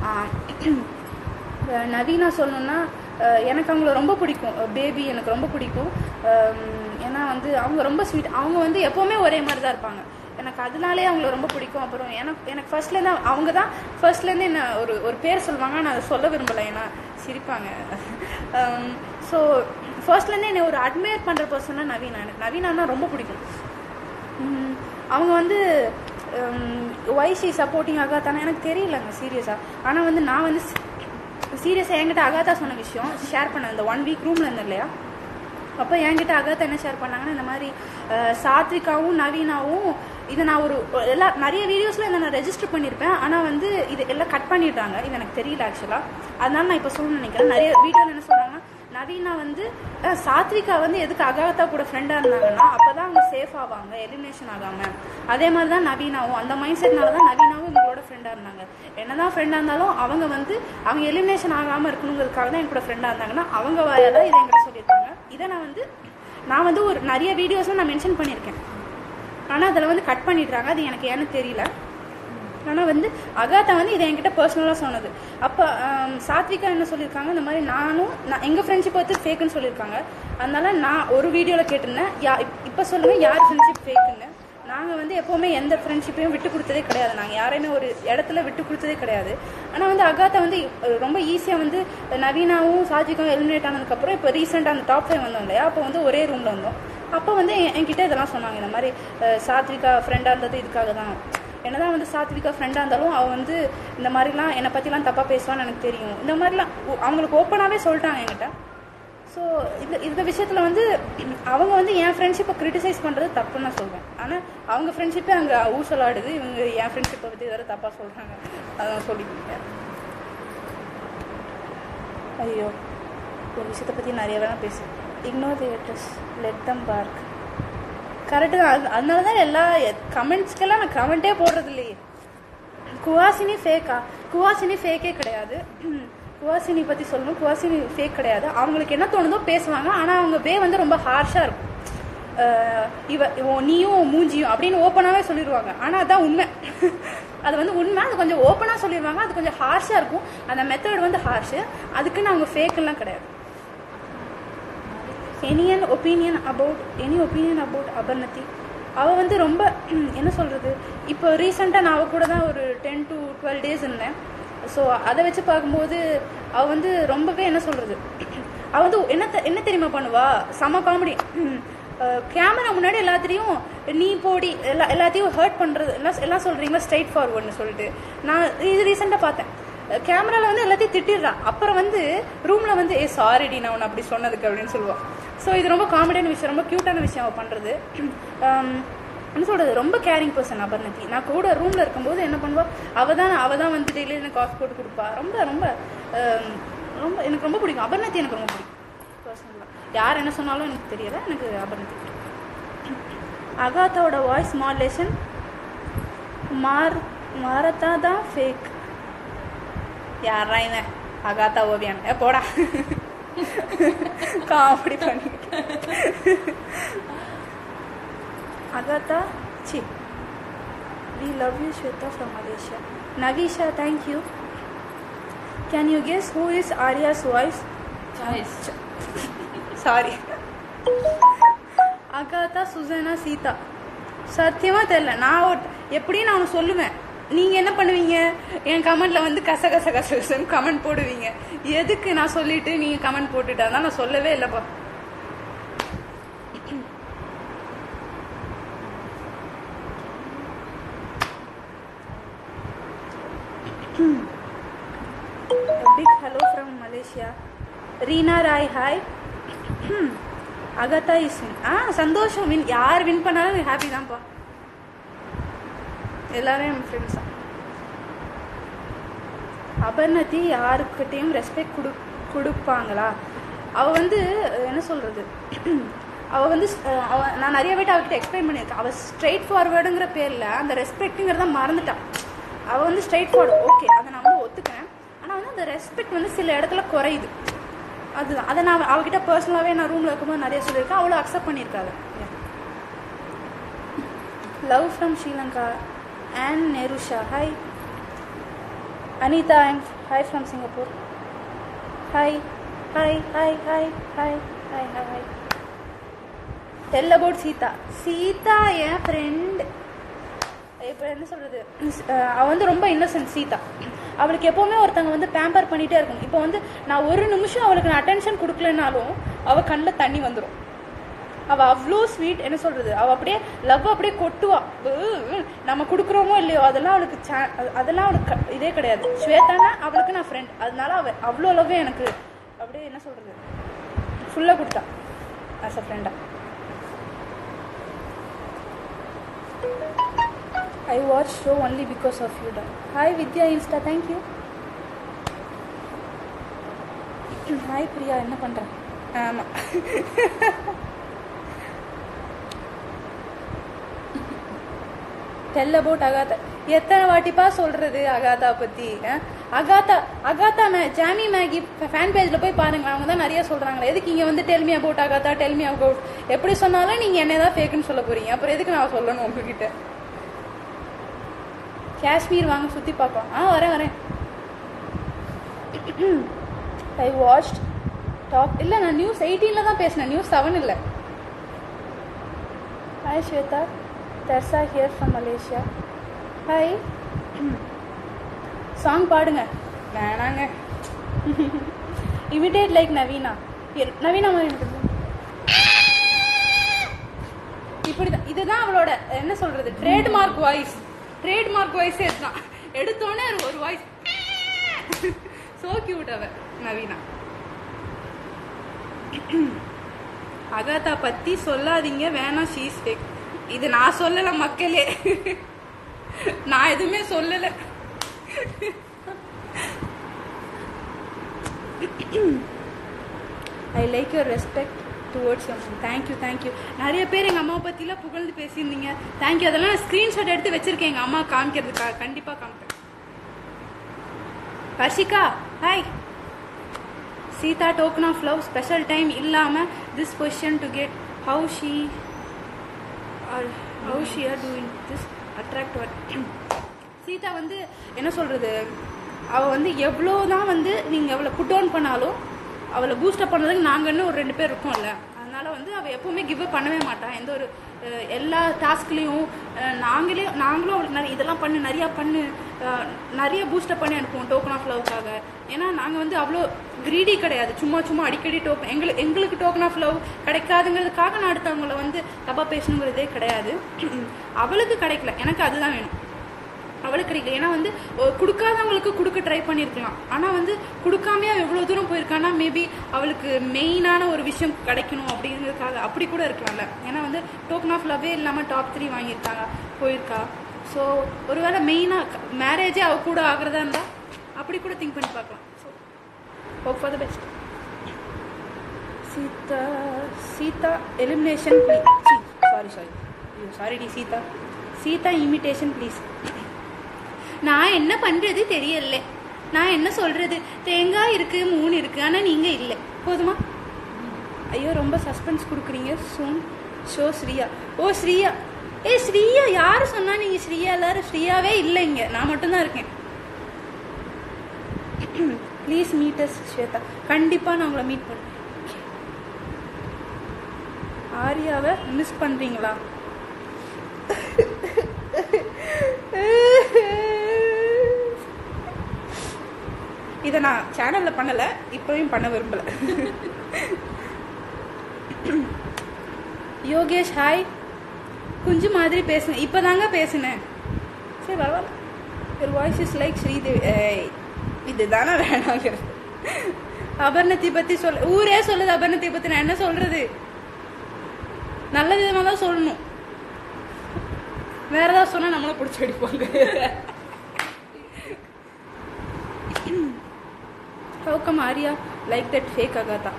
Naveena சொல்லணுன்னா எனக்கு அவங்கள ரொம்ப பிடிக்கும். பேபி எனக்கு ரொம்ப பிடிக்கும். ஏன்னா வந்து அவங்க ரொம்ப ஸ்வீட். அவங்க வந்து எப்போவுமே ஒரே மாதிரி தான் இருப்பாங்க. எனக்கு அதனாலே அவங்கள ரொம்ப பிடிக்கும். அப்புறம் எனக்கு எனக்கு ஃபர்ஸ்ட்லேருந்து அவங்க தான் ஃபர்ஸ்ட்லேருந்து என்ன ஒரு ஒரு பேர் சொல்லுவாங்க. நான் அதை சொல்ல விரும்பலை, ஏன்னா சிரிப்பாங்க. ஸோ ஃபர்ஸ்ட்லேருந்து என்னை ஒரு அட்மையர் பண்ணுற பர்சனாக நவீனா. எனக்கு நவீனான்னா ரொம்ப பிடிக்கும். அவங்க வந்து வை ஷீ சப்போர்ட்டிங் அகாதானா எனக்கு தெரியலங்க சீரியஸாக. ஆனால் வந்து நான் வந்து சீரியஸாக என்கிட்ட அகாதா சொன்ன விஷயம் ஷேர் பண்ணேன். இந்த ஒன் வீக் ரூமில் இருந்தேன் இல்லையா, அப்போ என்கிட்ட அகாதா என்ன ஷேர் பண்ணாங்கன்னா, இந்த மாதிரி சாத்விகாவும் நவீனாவும் இதை நான் ஒரு எல்லா நிறைய வீடியோஸில் இதை நான் ரெஜிஸ்டர் பண்ணியிருப்பேன். ஆனால் வந்து இது எல்லாம் கட் பண்ணிடுறாங்க. இது எனக்கு தெரியல ஆக்சுவலாக. அதனால நான் இப்போ சொல்லணும்னு நினைக்கிறேன். நிறைய வீடியோவில் என்ன சொல்கிறாங்கன்னா, நவீனா வந்து சாத்விகா வந்து எதுக்கு அகாதா கூட ஃப்ரெண்டாக இருந்தாங்கன்னா அப்போ தான் அவங்க சேஃப் ஆவாங்க, எலிமினேஷன் ஆகாமல். அதே மாதிரி தான் நவீனாவும் அந்த மைண்ட் செட்னால தான் நவீனாவும் இவங்களோட ஃப்ரெண்டாக இருந்தாங்க. என்னதான் ஃப்ரெண்டாக இருந்தாலும் அவங்க வந்து அவங்க எலிமினேஷன் ஆகாமல் இருக்கணுங்கிறதுக்காக தான் என் கூட ஃப்ரெண்டாக இருந்தாங்கன்னா அவங்க வாயால் இதை என்கிட்ட சொல்லியிருக்காங்க. இதை நான் வந்து நான் வந்து ஒரு நிறைய வீடியோஸில் நான் மென்ஷன் பண்ணியிருக்கேன். ஆனால் அதில் வந்து கட் பண்ணிடுறாங்க. அது எனக்கு ஏன்னு தெரியல. ஆனால் வந்து அகாதா வந்து இதை என்கிட்ட பர்சனலாக சொன்னது. அப்போ சாத்விகா என்ன சொல்லியிருக்காங்க, இந்த மாதிரி நானும் நான் எங்கள் ஃப்ரெண்ட்ஷிப் வந்து ஃபேக்குன்னு சொல்லியிருக்காங்க. அதனால நான் ஒரு வீடியோவில் கேட்டிருந்தேன், யா இப்போ சொல்லுங்கள் யார் ஃப்ரெண்ட்ஷிப் ஃபேக்குன்னு. நாங்கள் வந்து எப்போவுமே எந்த ஃப்ரெண்ட்ஷிப்பையும் விட்டு கொடுத்ததே கிடையாது. நாங்கள் யாரையுமே ஒரு இடத்துல விட்டு கொடுத்ததே கிடையாது. ஆனால் வந்து அகாதா வந்து ரொம்ப ஈஸியாக வந்து நவீனாவும் சாத்விகாவும் எலிமினேட் ஆனதுக்கப்புறம் இப்போ ரீசெண்டாக அந்த டாப் ஃபைவ் வந்தோம் இல்லையா, அப்போ வந்து ஒரே ரூமில் வந்தோம். அப்போ வந்து என்கிட்ட இதெல்லாம் சொன்னாங்க. இந்த மாதிரி சாத்விகா ஃப்ரெண்டாக இருந்தது இதுக்காக தான். என்னதான் வந்து சாத்விகா ஃப்ரெண்டாக இருந்தாலும் அவள் வந்து இந்த மாதிரிலாம் என்னை பற்றிலாம் தப்பாக பேசுவான்னு எனக்கு தெரியும். இந்த மாதிரிலாம் அவங்களுக்கு ஓப்பனாகவே சொல்லிட்டாங்க என்கிட்ட. ஸோ இந்த இந்த விஷயத்தில் வந்து அவங்க வந்து என் ஃப்ரெண்ட்ஷிப்பை கிரிட்டிசைஸ் பண்ணுறது தப்புன்னு நான் சொல்வேன். ஆனால் அவங்க ஃப்ரெண்ட்ஷிப்பே அங்கே ஊசலாடுது. இவங்க என் ஃப்ரெண்ட்ஷிப்பை பற்றி வேறு தப்பாக சொல்கிறாங்க. அதான் சொல்லிக்கிங்க. ஐயோ, ஒரு விஷயத்தை பற்றி நிறைய வேணால் பேசு. Ignore the haters, let them bark. Correct தான். அது அதனால தான் எல்லா கமெண்ட்ஸ்க்கெல்லாம் நான் கமெண்ட்டே போடுறது இல்லையே. குவாசினி ஃபேக்கா? குவாசினி ஃபேக்கே கிடையாது. குவாசினி பற்றி சொல்லணும், குவாசினி ஃபேக் கிடையாது. அவங்களுக்கு என்ன தோணுதோ பேசுவாங்க. ஆனால் அவங்க வே வந்து ரொம்ப ஹார்ஷாக இருக்கும். இவ நீயும் மூஞ்சியும் அப்படின்னு ஓப்பனாகவே சொல்லிடுவாங்க. ஆனால் அதுதான் உண்மை. அது வந்து உண்மை. அது கொஞ்சம் ஓப்பனாக சொல்லிடுவாங்க. அது கொஞ்சம் ஹார்ஷாக இருக்கும். அந்த மெத்தட் வந்து ஹார்ஷு. அதுக்குன்னு அவங்க ஃபேக்கெல்லாம் கிடையாது. Any an opinion about any opinion about Aparnathi? அவள் வந்து ரொம்ப என்ன சொல்கிறது, இப்போ ரீசெண்டாக நான் அவள் கூட தான் ஒரு டென் டு டுவெல் டேஸ் இருந்தேன். ஸோ அதை வச்சு பார்க்கும்போது அவள் வந்து ரொம்பவே என்ன சொல்கிறது, அவள் வந்து என்ன என்ன தெரியுமா பண்ணுவா, செம காமெடி. கேமரா முன்னாடி எல்லாத்தையும் நீ போடி எல்லா எல்லாத்தையும் ஹர்ட் பண்ணுறது எல்லாம் எல்லாம் சொல்கிறீங்களா ஸ்ட்ரைட் ஃபார்வர்டுன்னு சொல்லிட்டு நான் இது ரீசெண்டாக பார்த்தேன். கேமராவில் வந்து எல்லாத்தையும் திட்டிடுறான். அப்புறம் வந்து ரூமில் வந்து ஏ சாரிடி நான் உன்னை அப்படி சொன்னதுக்கு அப்படின்னு சொல்லுவாள். ஸோ இது ரொம்ப காமெடியான விஷயம், ரொம்ப க்யூட்டான விஷயம் அவள் பண்ணுறது. என்ன சொல்கிறது, ரொம்ப கேரிங் பர்சன் அபர்ணதி. நான் கூட ரூமில் இருக்கும்போது என்ன பண்ணுவாள், அவள் தான் அவள் தான் வந்து டெய்லி எனக்கு காஃபி போட்டு கொடுப்பா. ரொம்ப ரொம்ப ரொம்ப எனக்கு ரொம்ப பிடிக்கும் அபர்ணதி. எனக்கு ரொம்ப பிடிக்கும் பர்சனலாக. யார் என்ன சொன்னாலும் எனக்கு தெரியலை, எனக்கு அபர்ணதி பிடிக்கும். அகாதாவோட வாய்ஸ் மாடுலேஷன் மார் மாரத்தா தான் ஃபேக். யாரா இவன் அகாதா ஓவியான் ஏ போடா காமெடி பண்ணிட்டு. அகாதா சி we love you Shweta from Malaysia. Navisha, thank you. Can you guess who is Arya's voice? Choice. Sorry. Agatha, Susana, Seetha. சத்தியமாக தெரியல. நான் எப்படி நான் ஒன்று சொல்லுவேன், நீங்கள் என்ன பண்ணுவீங்க, என் கமெண்ட்டில் வந்து கச கச கசன்னு கமெண்ட் போடுவீங்க. எதுக்கு நான் சொல்லிவிட்டு நீங்கள் கமெண்ட் போட்டுட்டா தான் நான் சொல்லவே இல்லைப்பா. Big hello from Malaysia. Reena Roy hi. Agatha is win. ஆ சந்தோஷம். வின் யார் வின் பண்ணாலும் ஹாப்பி தான்ப்பா. எல்லாரும் என் ஃப்ரெண்ட்ஸ் தான். அபர்ணதி யாருக்கிட்டையும் ரெஸ்பெக்ட் கொடு கொடுப்பாங்களா? அவள் வந்து என்ன சொல்கிறது, அவள் வந்து அவ நான் நிறைய பேட்டு அவகிட்ட எக்ஸ்பிளைன் பண்ணியிருக்கேன். அவள் ஸ்ட்ரெயிட் ஃபார்வேர்டுங்கிற பேரில் அந்த ரெஸ்பெக்ட்டுங்கிறத மறந்துட்டான். அவள் வந்து ஸ்ட்ரெயிட் ஃபார்வர்டு ஓகே, அதை நான் வந்து ஒத்துக்கிறேன். ஆனால் வந்து அந்த ரெஸ்பெக்ட் வந்து சில இடத்துல குறையுது. அதுதான் அதை நான் அவகிட்ட பர்சனலாகவே நான் ரூமில் இருக்கும்போது நிறைய சொல்லியிருக்கேன். அவ்வளோ அக்செப்ட் பண்ணியிருக்காங்க. Love from Sri Lanka and Nerusha. Hi Anitha and hi from Singapore. Hi hi hi hi hi hi hi. Tell about Seetha. Seetha என் ஃப்ரெண்ட். இப்போ என்ன சொல்கிறது, அவள் வந்து ரொம்ப இன்னசென்ட் சீதா. அவளுக்கு எப்போவுமே ஒருத்தவங்க வந்து பேம்பர் பண்ணிகிட்டே இருக்கணும். இப்போ வந்து நான் ஒரு நிமிஷம் அவளுக்கு நான் அட்டென்ஷன் கொடுக்கலனாலும் அவள் கண்ணில் தண்ணி வந்துடும். அவள் அவ்வளோ ஸ்வீட். என்ன சொல்கிறது, அவள் அப்படியே லவ் அப்படியே கொட்டுவா. நம்ம கொடுக்குறோமோ இல்லையோ அதெல்லாம் அவளுக்கு சே அதெல்லாம் அவளுக்கு இதே கிடையாது. ஸ்வேதானா அவளுக்கு நான் ஃப்ரெண்ட், அதனால அவள் அவ்வளோ லவ்வே எனக்கு அப்படியே என்ன சொல்கிறது ஃபுல்லாக கொடுத்தா ஆஸ் அ ஃப்ரெண்டாக. I watch show only because of you. Hi Vidya Insta, thank you. Hi Priya, என்ன பண்ற? ஆமா. Tell about Agatha. எத்தனை வாட்டிப்பா சொல்றது அகாதா பத்தி? Agatha Agatha Jamie Maggie fan பேஜ்ல போய் பாருங்க. அவங்க தான் நிறைய சொல்றாங்களே. எதுக்கு இங்க வந்து tell me about Agatha, tell me about. எப்படி சொன்னாலும் நீங்க என்னதான் ஃபேக்குன்னு சொல்ல போறீங்க. அப்புறம் எதுக்கு நான் சொல்லணும் உங்ககிட்ட? காஷ்மீர் வாங்க சுற்றி பார்க்கலாம். ஆ வரேன் வரேன். I watched top. இல்லை நான் நியூஸ் எயிட்டீனில் தான் பேசினேன், நியூஸ் செவன் இல்லை. Hi Shweta. Theresa here from Malaysia. Hi. Song பாடுங்க. வேணாங்க. இமிடேட் லைக் நவீனா. நவீனா மாதிரி இப்படி தான். இதுதான் அவளோட என்ன சொல்கிறது ட்ரேட்மார்க் வாய்ஸ். ட்ரேட்மார்க் வாய்ஸே தான். எடுத்தோன்னே ஒரு வாய்ஸ் சோ கியூட் அவ நவீனா. அகாதா பத்தி சொல்லாதீங்க வேணாம், ஷீஸ் ஃபேக். இது நான் சொல்லல மக்களே, நான் எதுவுமே சொல்லல. I like your respect towards your mom. Thank you thank you. நிறைய பேர் எங்கள் அம்மாவை பற்றிலாம் புகழ்ந்து பேசியிருந்தீங்க. தேங்க்யூ. அதெல்லாம் நான் ஸ்க்ரீன்ஷாட் எடுத்து வச்சுருக்கேன் எங்கள் அம்மா காமிக்கிறதுக்காக. கண்டிப்பாக காமிப்பேன். Harshika hi. Seetha token of love special time இல்லாமல் this position to get how she are how she are doing this attract. Seetha வந்து என்ன சொல்கிறது, அவள் வந்து எவ்வளோ தான் வந்து நீங்கள் அவளை புட் டவுன் பண்ணாலும் அவளை பூஸ்டப் பண்ணுறதுக்கு நாங்கன்னு ஒரு ரெண்டு பேர் இருக்கோம்ல. அதனால வந்து அவள் எப்போவுமே கிவ் அப் பண்ணவே மாட்டான். எந்த ஒரு எல்லா டாஸ்க்லேயும் நாங்களே நாங்களும் அவளுக்கு நிறைய இதெல்லாம் பண்ணு நிறையா பண்ணு நிறைய பூஸ்டப் பண்ணி அனுப்புவோம் டோக்கன் ஆஃப் லவ்க்காக. ஏன்னா நாங்கள் வந்து அவ்வளோ கிரீடி கிடையாது. சும்மா சும்மா அடிக்கடி டோக்கன் எங்களுக்கு எங்களுக்கு டோக்கன் ஆஃப் லவ் கிடைக்காதுங்கிறதுக்காக நான் அடுத்தவங்கள வந்து தப்பாக பேசணுங்கிறதே கிடையாது. அவளுக்கு கிடைக்கல, எனக்கு அதுதான் வேணும். அவளுக்கு கிடைக்கல. ஏன்னா வந்து கொடுக்காதவங்களுக்கு கொடுக்க ட்ரை பண்ணியிருக்கலாம். ஆனால் வந்து கொடுக்காமையா எவ்வளோ தூரம் போயிருக்கான்னா மேபி அவளுக்கு மெயினான ஒரு விஷயம் கிடைக்கணும் அப்படிங்கிறதுக்காக அப்படி கூட இருக்கலாம்ல. ஏன்னா வந்து டோக்கன் ஆஃப் லவ்வே இல்லாமல் டாப் த்ரீ வாங்கியிருக்காங்க போயிருக்கா. ஸோ ஒருவேளை மெயினாக மேரேஜே அவ கூட ஆகிறதா இருந்தால் அப்படி கூட திங்க் பண்ணி பார்க்கலாம். So hope for the best. Seetha Seetha elimination please. Sorry sorry sorry டி சீதா. Seetha imitation please. நான் என்ன பண்ணுறது தெரியல. நான் என்ன சொல்கிறது, தேங்காய் இருக்குது மூணு இருக்குது ஆனால் நீங்கள் இல்லை. போதுமா? ஐயோ ரொம்ப சஸ்பென்ஸ் கொடுக்குறீங்க. சூன் ஷோ ஸ்ரீயா. ஓ ஸ்ரீயா. ஏ ஸ்ரீயா யார் சொன்னா? நீங்கள் ஸ்ரீயா எல்லாரும் ஸ்ரீயாவே இல்லை இங்கே, நான் மட்டும்தான் இருக்கேன். Please meet us Shweta. கண்டிப்பாக நான் உங்களை மீட் பண்ணுறேன். ஆரியாவை மிஸ் பண்ணுறீங்களா? இதை நான் சேனலில் பண்ணலை, இப்போயும் பண்ண விரும்பலை. யோகேஷ் ஹாய். குஞ்சு மாதிரி பேசுனேன், இப்போ தாங்க பேசினேன். சரி பரவாயில்ல. ஒரு வாய்ஸ் இஸ் லைக் ஸ்ரீதேவி. இது தானே வேணாங்க. அபர்ணத்தை பற்றி சொல். ஊரே சொல்லுது அபர்ணத்தை பற்றி, நான் என்ன சொல்கிறது? நல்ல விதமாக தான் சொல்லணும். வேற ஏதாவது சொன்னால் நம்மளை பிடிச்சி அடிப்பாங்க. How come Arya like that fake Agatha?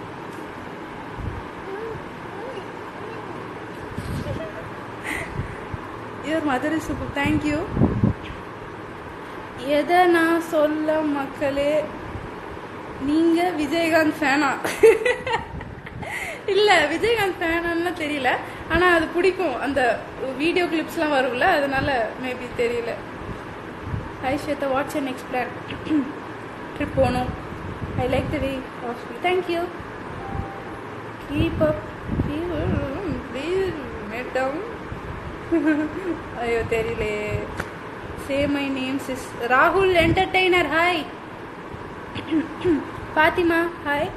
Your mother is super. Thank you. எதை நான் சொல்ல மக்களே, நீங்கள் விஜயகாந்த் ஃபேனா? இல்லை விஜயகாந்த் ஃபேனான்னு தெரியல, ஆனால் அது பிடிக்கும். அந்த வீடியோ கிளிப்ஸ்லாம் வரும்ல, அதனால மேபி தெரியல. Hi Shweta, what's your next plan? Trip போகணும். I like the way of speak. Thank you. Keep up madam. ஐயோ தெரியலே. Say my name sis. ராகுல் entertainer hi. Fathima hi.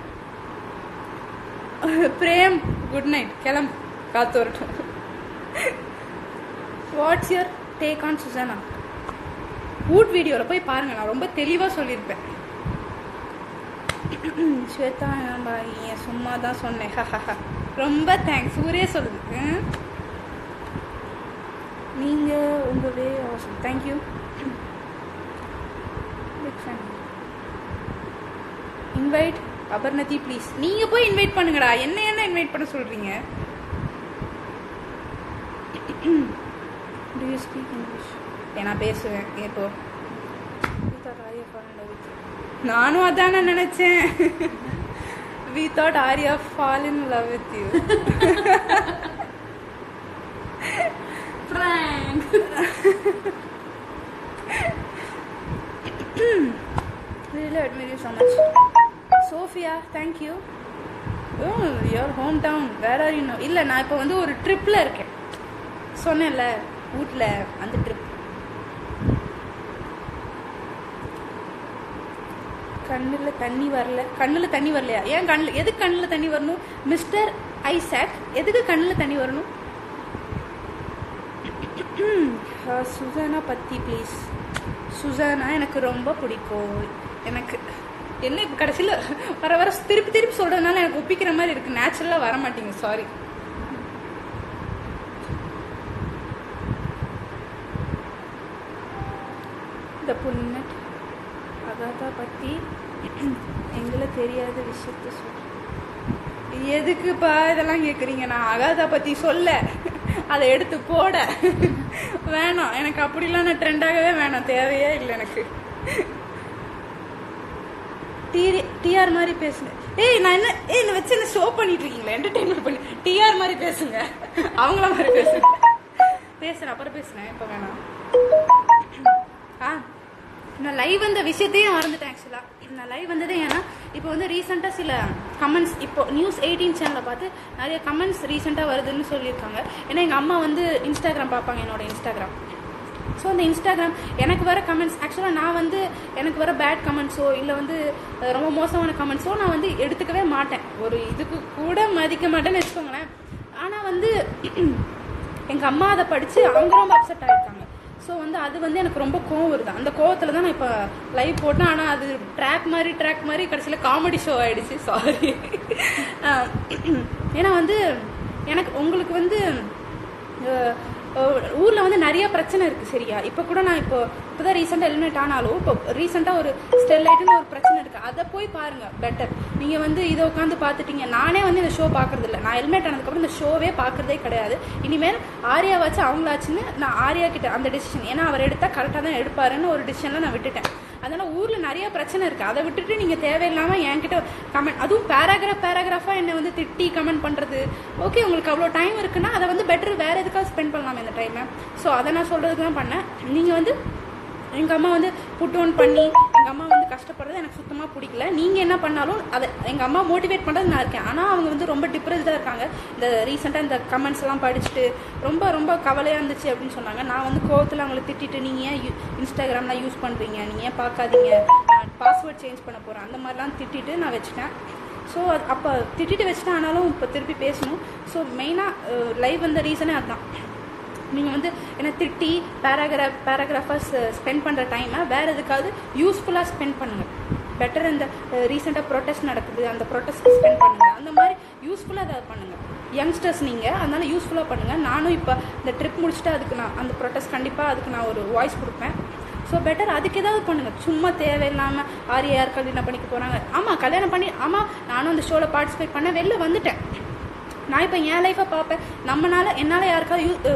Prem good night. கிளம்பு, காத்து வரட்டும். What's your take on Susana? Voot வீடியோவில் போய் பாருங்க, நான் ரொம்ப தெளிவாக சொல்லியிருப்பேன். ஸ்வேதா ஏன் சும்மா தான் சொன்னேன். ரொம்ப தேங்க்ஸ். ஊரே சொல்லுது. நீங்கள் உங்கள் way awesome. Thank you. Big fan. Invite Aparnathi please. நீங்கள் போய் இன்வைட் பண்ணுங்கடா, என்ன என்ன இன்வைட் பண்ண சொல்கிறீங்க? Do you speak English? நான் பேசுவேன். இப்போ நானும் அதானே நினைச்சேன். We thought Arya fall in love with you. Prank. Really admire you so much. Sophia, thank you. Oh, your hometown. Where are you now? இல்லை, நான் இப்போ வந்து ஒரு ட்ரிப்பில் இருக்கேன். சொன்னேன்ல வீட்டில், அந்த ட்ரிப். கண்ணில் தண்ணி வரல. கண்ணில் தண்ணி வரலையா? ஏன் கண்ணில் எதுக்கு கண்ணில் தண்ணி வரணும்? மிஸ்டர் ஐசாக், எதுக்கு கண்ணில் தண்ணி வரணும்? சுசானா பற்றி ப்ளீஸ். சுசானா எனக்கு ரொம்ப பிடிக்கும். எனக்கு என்ன இப்போ கடைசியில் வர வர திருப்பி திருப்பி சொல்கிறதுனால எனக்கு ஒப்பிக்கிற மாதிரி இருக்குது. நேச்சுரலாக வர மாட்டேங்க, சாரி. இந்த புன்னட் அகாதா பற்றி எங்களை தெரியாத விஷயத்த சொல். எதுக்குப்பா இதெல்லாம் கேட்குறீங்க? நான் அகாதா பற்றி சொல்ல, அதை எடுத்து போட வேணாம். எனக்கு அப்படிலாம் நான் ட்ரெண்டாகவே வேணாம், தேவையே இல்லை எனக்கு. டிஆர் மாதிரி பேசுங்க. ஏய் நான் என்ன ஏய் என்ன வச்சு என்ன ஷோ பண்ணிட்டு இருக்கீங்களா? என்டர்டெயின்மெண்ட் பண்ணி டிஆர் மாதிரி பேசுங்க. அவங்கள மாதிரி பேசுங்க. பேசுகிறேன், அப்புறம் பேசுகிறேன், இப்போ வேணாம். ஆ நான் லைவ் வந்த விஷயத்தையும் மறந்துட்டேன். ஆக்சுவலாக நான் லைவ் வந்ததே ஏன்னா இப்போ வந்து ரீசெண்டாக சில கமெண்ட்ஸ், இப்போ நியூஸ் எயிட்டீன் சேனலை பார்த்து நிறைய கமெண்ட்ஸ் ரீசெண்டாக வருதுன்னு சொல்லியிருக்காங்க. ஏன்னா எங்கள் அம்மா வந்து இன்ஸ்டாகிராம் பார்ப்பாங்க, என்னோட இன்ஸ்டாகிராம். ஸோ அந்த இன்ஸ்டாகிராம் எனக்கு வர கமெண்ட்ஸ், ஆக்சுவலாக நான் வந்து எனக்கு வர பேட் கமெண்ட்ஸோ இல்லை வந்து ரொம்ப மோசமான கமெண்ட்ஸோ நான் வந்து எடுத்துக்கவே மாட்டேன். ஒரு இதுக்கு கூட மதிக்க மாட்டேன்னு வச்சுக்கோங்களேன். ஆனால் வந்து எங்கள் அம்மா அதை படித்து அவங்க ரொம்ப அப்செட் ஆகிருக்காங்க. ஸோ வந்து அது வந்து எனக்கு ரொம்ப கோவம் வருது. அந்த கோவத்தில் தான் நான் இப்போ லைவ் போட்டேன். ஆனால் அது ட்ராக் மாதிரி ட்ராக் மாதிரி கடைசியில் காமெடி ஷோ ஆகிடுச்சு, சாரி. ஏன்னா வந்து எனக்கு உங்களுக்கு வந்து ஊரில் வந்து நிறைய பிரச்சனை இருக்குது, சரியா? இப்போ கூட நான் இப்போ இப்போ தான் ரீசெண்டாக எலிமினேட் ஆனாலும் இப்போ ரீசெண்டாக ஒரு ஸ்டெர்லைட்டுன்னு ஒரு பிரச்சனை இருக்குது. அதை போய் பாருங்கள், பெட்டர். நீங்கள் வந்து இதை உட்காந்து பார்த்துட்டீங்க. நானே வந்து இந்த ஷோ பார்க்குறது இல்லை. நான் எலிமினேட் ஆனதுக்கப்புறம் இந்த ஷோவே பார்க்குறதே கிடையாது. இனிமேல் ஆர்யாவாச்சு அவங்களாச்சுன்னு நான் ஆர்யா கிட்ட அந்த டிசிஷன், ஏன்னா அவர் எடுத்தால் கரெக்டாக தான் எடுப்பாருன்னு ஒரு டிசிஷனில் நான் விட்டுட்டேன். அதனால் ஊரில் நிறைய பிரச்சனை இருக்குது. அதை விட்டுட்டு நீங்கள் தேவையில்லாமல் என்கிட்ட கமெண்ட், அதுவும் பேராகிராஃப் பேராகிராஃபாக என்னை வந்து திட்டி கமெண்ட் பண்ணுறது. ஓகே, உங்களுக்கு அவ்வளோ டைம் இருக்குன்னா அதை வந்து பெட்டர் வேறு எதுக்காக ஸ்பெண்ட் பண்ணலாம் இந்த டைமை. ஸோ அதை நான் சொல்கிறதுக்கு தான் பண்ணேன். நீங்கள் வந்து எங்கள் அம்மா வந்து புட் ஒன் பண்ணி எங்கள் அம்மா வந்து கஷ்டப்படுறது எனக்கு சுத்தமாக பிடிக்கல. நீங்கள் என்ன பண்ணாலும் அதை எங்கள் அம்மா மோட்டிவேட் பண்ணுறது நான் இருக்கேன். ஆனால் அவங்க வந்து ரொம்ப டிப்ரெஸ்டாக இருக்காங்க. இந்த ரீசெண்டாக இந்த கமெண்ட்ஸ் எல்லாம் படிச்சுட்டு ரொம்ப ரொம்ப கவலையாக இருந்துச்சு அப்படின்னு சொன்னாங்க. நான் வந்து கோவத்தில் அவங்களை திட்டிட்டு, நீங்கள் ஏன் யூ இன்ஸ்டாகிராம்லாம் யூஸ் பண்ணுறீங்க, நீங்கள் ஏன் பார்க்காதீங்க, நான் பாஸ்வேர்ட் சேஞ்ச் பண்ண போகிறேன், அந்த மாதிரிலாம் திட்டிட்டு நான் வச்சுட்டேன். ஸோ அது அப்போ திட்டிட்டு வச்சுட்டேன். ஆனாலும் இப்போ திருப்பி பேசணும். ஸோ மெயினாக லைவ் வந்த ரீசனே அதுதான். நீங்கள் வந்து என்ன திட்டி பேராகிராஃப் பேராகிராஃபாக ஸ்பெண்ட் பண்ணுற டைமை வேறு எதுக்காவது யூஸ்ஃபுல்லாக ஸ்பெண்ட் பண்ணுங்கள். பெட்டர். இந்த ரீசெண்டாக ப்ரொட்டஸ்ட் நடக்குது, அந்த ப்ரொட்டஸ்ட் ஸ்பெண்ட் பண்ணுங்கள். அந்த மாதிரி யூஸ்ஃபுல்லாக அதை பண்ணுங்கள். யங்ஸ்டர்ஸ் நீங்கள், அதனால் யூஸ்ஃபுல்லாக பண்ணுங்கள். நானும் இப்போ இந்த ட்ரிப் முடிச்சுட்டு அதுக்கு நான் அந்த ப்ரொட்டஸ்ட் கண்டிப்பாக அதுக்கு நான் ஒரு வாய்ஸ் கொடுப்பேன். ஸோ பெட்டர் அதுக்கு ஏதாவது பண்ணுங்கள். சும்மா தேவையில்லாமல் ஆர்யா யார் கல்யாணம் பண்ணிக்க போகிறாங்க. ஆமாம், கல்யாணம் பண்ணி, ஆமாம் நானும் அந்த ஷோவில் பார்ட்டிசிபேட் பண்ண வெளில வந்துட்டேன். நான் இப்போ என் லைஃப்பை பார்ப்பேன். நம்மளால் என்னால் யாருக்காவது யூ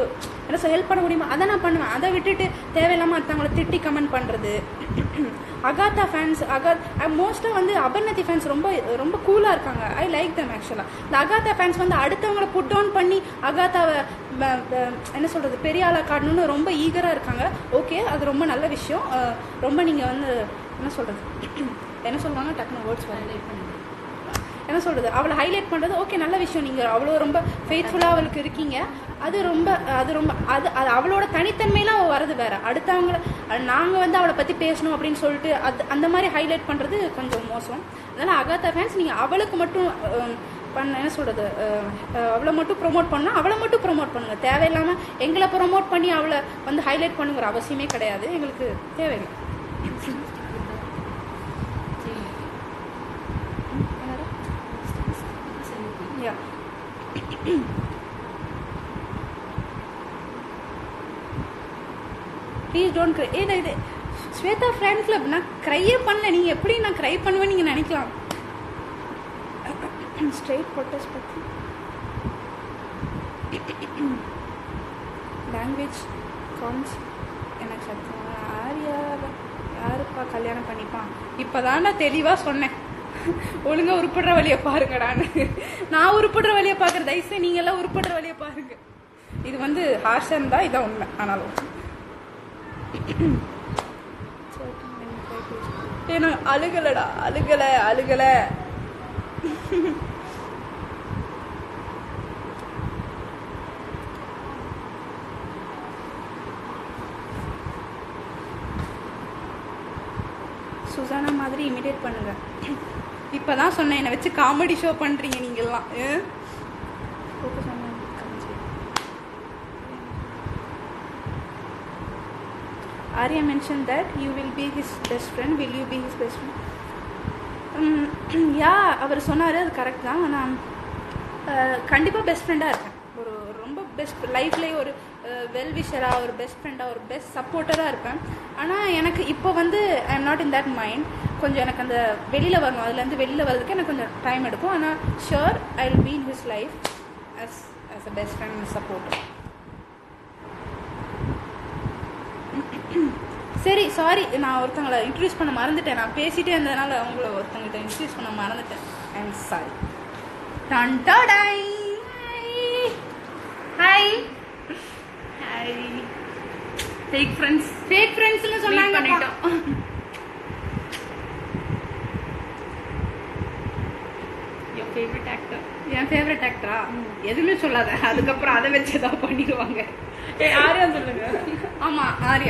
என்ன சொல்ல ஹெல்ப் பண்ண முடியுமா அதை நான் பண்ணுவேன். அதை விட்டுட்டு தேவையில்லாமல் அடுத்தவங்களை திட்டி கமெண்ட் பண்ணுறது. அகாத்தா ஃபேன்ஸ் அகாத் மோஸ்ட்டாக வந்து அபர்ணதி ஃபேன்ஸ் ரொம்ப ரொம்ப கூலாக இருக்காங்க. ஐ லைக் தம் ஆக்சுவலாக. இந்த அகாத்தா ஃபேன்ஸ் வந்து அடுத்தவங்களை புட் டவுன் பண்ணி அகாத்தாவை என்ன சொல்கிறது பெரிய ஆளாக காட்டணும்னு ரொம்ப ஈகராக இருக்காங்க. ஓகே, அது ரொம்ப நல்ல விஷயம். ரொம்ப நீங்கள் வந்து என்ன சொல்கிறது என்ன சொல்லுவாங்க டக்குனு வேர்ட்ஸ் ஹைலைட் பண்ணி என்ன சொல்கிறது அவளை ஹைலைட் பண்ணுறது ஓகே நல்ல விஷயம். நீங்கள் அவ்வளோ ரொம்ப ஃபெய்த்ஃபுல்லாக அவளுக்கு இருக்கீங்க. அது ரொம்ப அது ரொம்ப அது அது அவளோட தனித்தன்மையெலாம் அவள் வரது வேறு. அடுத்தவங்கள நாங்கள் வந்து அவளை பற்றி பேசணும் அப்படின்னு சொல்லிட்டு அது அந்த மாதிரி ஹைலைட் பண்ணுறது கொஞ்சம் மோசம். அதனால் அகாத்தா ஃபேன்ஸ் நீங்கள் அவளுக்கு மட்டும் பண்ண என்ன சொல்கிறது அவளை மட்டும் ப்ரொமோட் பண்ணால் அவளை மட்டும் ப்ரொமோட் பண்ணுங்கள். தேவையில்லாமல் எங்களை ப்ரொமோட் பண்ணி அவளை வந்து ஹைலைட் பண்ணுங்கிற அவசியமே கிடையாது. எங்களுக்கு தேவையில்லை. Please don't cry. ஏதா இது ஸ்வேதா ஃப்ரெண்ட் கிளப். நான் க்ரையே பண்ணல. நீங்கள் எப்படி நான் க்ரை பண்ணுவேன்னு நீங்கள் நினைக்கலாம். ஸ்ட்ரெயிட் ப்ரொட்டஸ்ட் பற்றி லாங்குவேஜ் கான்ஸ் எனக்கு சத்தம் ஆரியா யாருப்பா கல்யாணம் பண்ணிப்பான். இப்போ தான் நான் தெளிவாக சொன்னேன். ஒழுங்காக உருப்படுற வழியை பாருங்கடான்னு. நான் உருப்படுற வழியை பார்க்குற தயவுசெய்து நீங்கள் எல்லாம் உருப்படுற வழியை பாருங்க. இது வந்து ஹார்ஷன் தான், இதான் உண்மை. ஆனாலும் ஏன்னா அழுகலடா அழுகல அழுகல சுசானா மாதிரி இமிடேட் பண்ணுங்க. இப்பதான் சொன்னேன் என்னை வச்சு காமெடி ஷோ பண்றீங்க நீங்கெல்லாம். Arya mentioned that you will be his best friend. Will you be his best friend? யா அவர் சொன்னார், அது கரெக்ட் தான். ஆனால் கண்டிப்பாக பெஸ்ட் ஃப்ரெண்டாக இருக்கேன். ஒரு ரொம்ப பெஸ்ட் லைஃப்லேயே ஒரு வெல் விஷராக, ஒரு பெஸ்ட் ஃப்ரெண்டாக, ஒரு பெஸ்ட் சப்போர்ட்டராக இருப்பேன். ஆனால் எனக்கு இப்போ வந்து I am not in that mind. கொஞ்சம் எனக்கு அந்த வெளியில் வரணும், அதுலேருந்து வெளியில் வர்றதுக்கு எனக்கு கொஞ்சம் டைம் எடுக்கும். ஆனால் sure I will be in his life as as a best friend and supporter. சரி, சாரி, நான் ஒருத்தங்களை இன்ட்ரடியூஸ் பண்ண மறந்துட்டேன். நான் பேசிட்டே இருந்ததுனால அவங்கள ஒருத்தவங்கிட்ட இன்ட்ரடியூஸ் பண்ண மறந்துட்டேன். I am sorry. டன்டாடாய். Hi hi. Fake friends fake ஃப்ரெண்ட்ஸ்னு சொன்னாங்க. பண்ணிட்டோம். Your favourite actor. என் ஃபேவரட் ஆக்டரா? எதுவுமே சொல்லாத, அதுக்கப்புறம் அதை வச்சு ஏதாவது பண்ணிடுவாங்க. ஆரியா சொல்லுங்க. ஆமா, ஆரியா.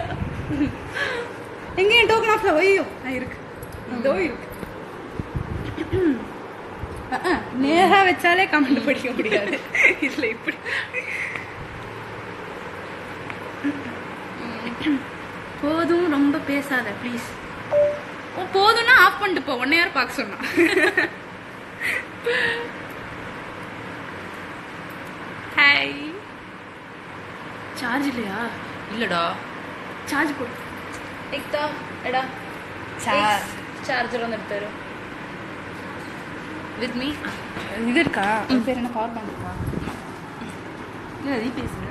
எங்க என் டோக்கன் ஆஃப்ல ஐயோ இருக்கு, இதோ இருக்கு. நேரா வச்சாலே கமெண்ட் படிக்க முடியாது. இதுல இப்படி போதும், ரொம்ப பேசாத ப்ளீஸ். போதும்னா ஆஃப் பண்ணிட்டு போ. ஒன் இயர் பார்க்க சொன்னா. ஹாய். சார்ஜ் இல்லையா? இல்லடா, சார்ஜ் போடு. டிக்டா எடா சார்ஜ் சார்ஜர் வந்து எடுத்து வரும் வித் மீ. இது இருக்கா? பேர் என்ன? பவர் பேங்க் இருக்கா? இல்லை, அதே பேசுங்க.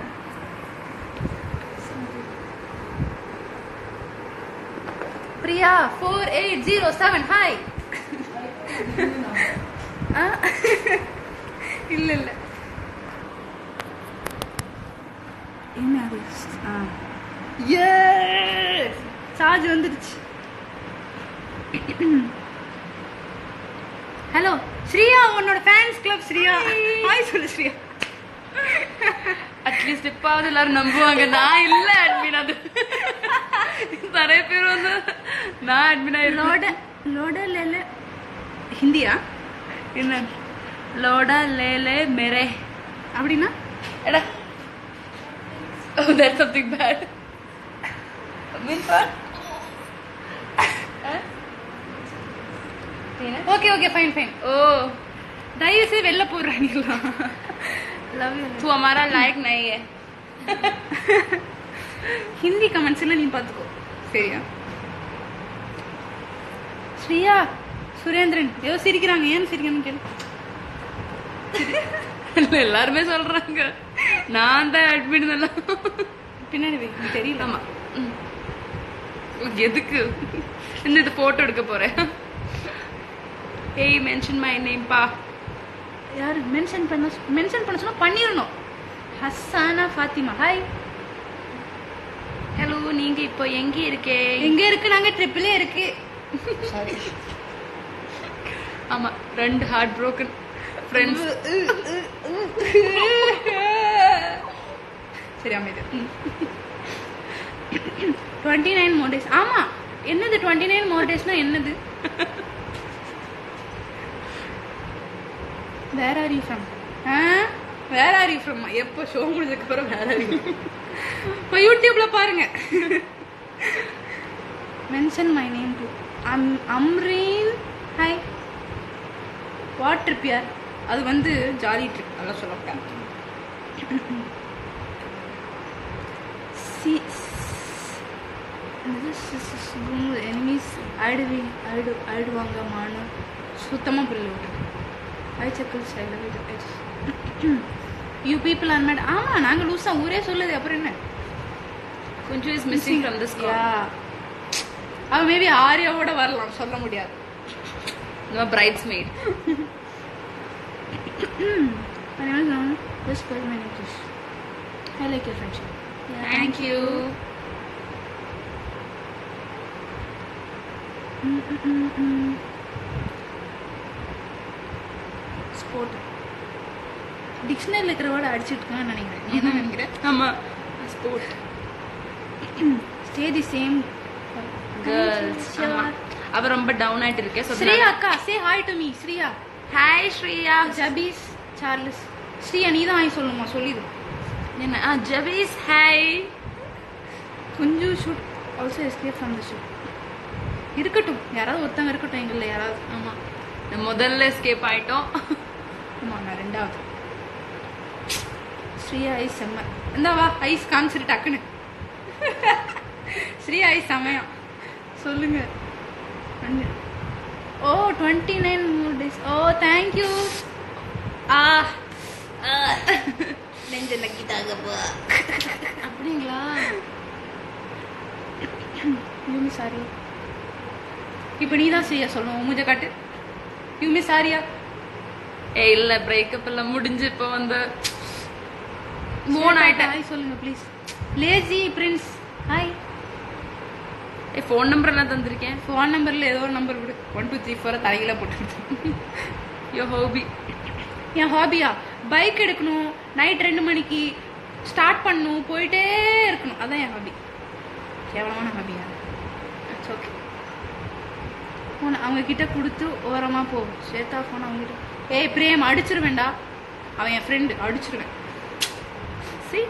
Priya four eight zero seven. Hi. இல்லை இல்லை என்ன அது? ஆ எஸ், சார்ஜ் வந்துடுச்சு. ஹலோ ஸ்ரீயா, உன்னோட ஃபேன்ஸ் கிளப் ஸ்ரீயா. ஹாய் சொல்லு ஸ்ரீயா. அட்லீஸ்ட் இப்பாவது எல்லாரும் நம்புவாங்க நான் இல்ல அட்மின். அது நிறைய பேர் வந்து நான் அட்மின் லோட லோட லேல ஹிந்தியா என்ன? லோடா லேலே மேரே அப்படின்னா எடா. Oh, that's something bad. Means what? Okay, okay, fine, fine. Oh, दही से वेल्ला पूरा निकला. Love you. तू हमारा लायक नहीं है. हिंदी कमेंट्स எல்லாம் நீ பாத்துக்கோ, சரியா? ஸ்ரீயா, சுரேந்திரன் ஏதோ சிரிக்கிறாங்க. ஏன் சிரிக்கணும்னு கேளு. எல்லாருமே சொல்றாங்க. நான் தான் அட்மிட் எல்லாம் பின்னாடி வை, எனக்கு தெரியல. ஆமா ம். எதுக்கு என்ன இது போட்டோ எடுக்க போறேன். ஏய் மென்ஷன் மை நேம் பா. யாரு மென்ஷன் பண்ண மென்ஷன் பண்ண சொன்னா பண்ணிடணும். ஹஸ்ஸானா ஃபாத்திமா ஹாய். ஹலோ நீங்க இப்போ எங்க இருக்கே? எங்க இருக்கு? நாங்க ட்ரிப்பிளே இருக்கு. சாரி. ஆமா ரெண்டு ஹார்ட் ப்ரோக்கன் ஃப்ரெண்ட்ஸ். சரி அமைது. Twenty nine more days. ஆமா என்னது டுவெண்ட்டி நைன் மோர் டேஸ்னா என்னது? Where are you from? Where are you from? எப்போ ஷோ முடிஞ்சதுக்கு அப்புறம் வேர் ஆர் யூ? இப்போ யூடியூப்ல பாருங்க. மென்ஷன் மை நேம் டு அம் அம்ரீன் ஹாய். வாட் ட்ரிப் யார்? அது வந்து ஜாலி ட்ரிப் அதெல்லாம் சொல்லப்பட்டேன். சி எனிமீஸ் ஆயிடுவி ஆயிடு ஆயிடுவாங்க மானு சுத்தமாக புரியல விட்டு. ஐ செக்கல் சைடு யூ பீப்புள் ஆர் மேட். ஆமாம் நாங்கள் லூஸாக ஊரே சொல்லுது. அப்புறம் என்ன? கொஞ்சம் is missing from this call. அவ மேபி ஆரியாவோட வரலாம், சொல்ல முடியாது. நோ பிரைட்ஸ் mad. Just call my name, please. I like your friendship. Yeah, thank you. Sport. டிக்ஷனரியில் இருக்கிற வேர்டை அடிச்சுட்டு இருக்கான்னு நினைக்கிறேன். நீ என்ன நினைக்கிற? ஆமா sport. Stay the same girls. ஆமா அவ ரொம்ப டவுன் ஆயிட்டு இருக்கே. ஸ்ரீயா அக்கா say hi to me. Shriya hi Shriya. Jabez Charles. Shriya நீ தான் ஹாய் சொல்லுமா, சொல்லிடு. என்ன? ஆ ஜபீஸ் ஹாய். கொஞ்சம் shoot also escape from the shoot. இருக்கட்டும், யாராவது ஒருத்தவங்க இருக்கட்டும் எங்களில் யாராவது. ஆமா நான் முதல்ல எஸ்கேப் ஆயிட்டோம். ஆமா நான் ரெண்டாவது. ஸ்ரீயா ஐஸ் செம்ம. இந்த வா ஐஸ் காமிச்சிட்டு டக்குன்னு. ஸ்ரீயா ஐஸ் செம்மையா சொல்லுங்க. Oh twenty nine more days. Oh thank you. ஆ நெஞ்ச நக்கிட்டாங்க போ. அப்படிங்களா? யூமி சாரி. இப்போ நீ தான் செய்ய சொல்லணும். மூஞ்ச காட்டு. யூமி சாரியா? ஏ இல்ல பிரேக்கப் எல்லாம் முடிஞ்சு இப்போ வந்து மூணு ஆயிட்டேன். ஹாய் சொல்லுங்க ப்ளீஸ். Lazy prince hi. ஏ ஃபோன் நம்பர் எல்லாம் தந்திருக்கேன். ஃபோன் நம்பரில் ஏதோ ஒரு நம்பர் விடு. ஒன் டூ த்ரீ ஃபோரை தலையில போட்டு. Yo hobby. என் ஹாபியா பைக் எடுக்கணும், நைட் ரெண்டு மணிக்கு ஸ்டார்ட் பண்ணணும், போயிட்டே இருக்கணும். அதான் என் ஹாபி. கேவலமான ஹாபியா? It's okay. ஃபோன் அவங்க கிட்ட கொடுத்து ஓரமாக போ. ஸ்வேதா ஃபோன் அவங்க கிட்ட. ஏய் பிரேம் அடிச்சிருவேண்டா. அவன் என் ஃப்ரெண்டு, அடிச்சிருவேன். சரி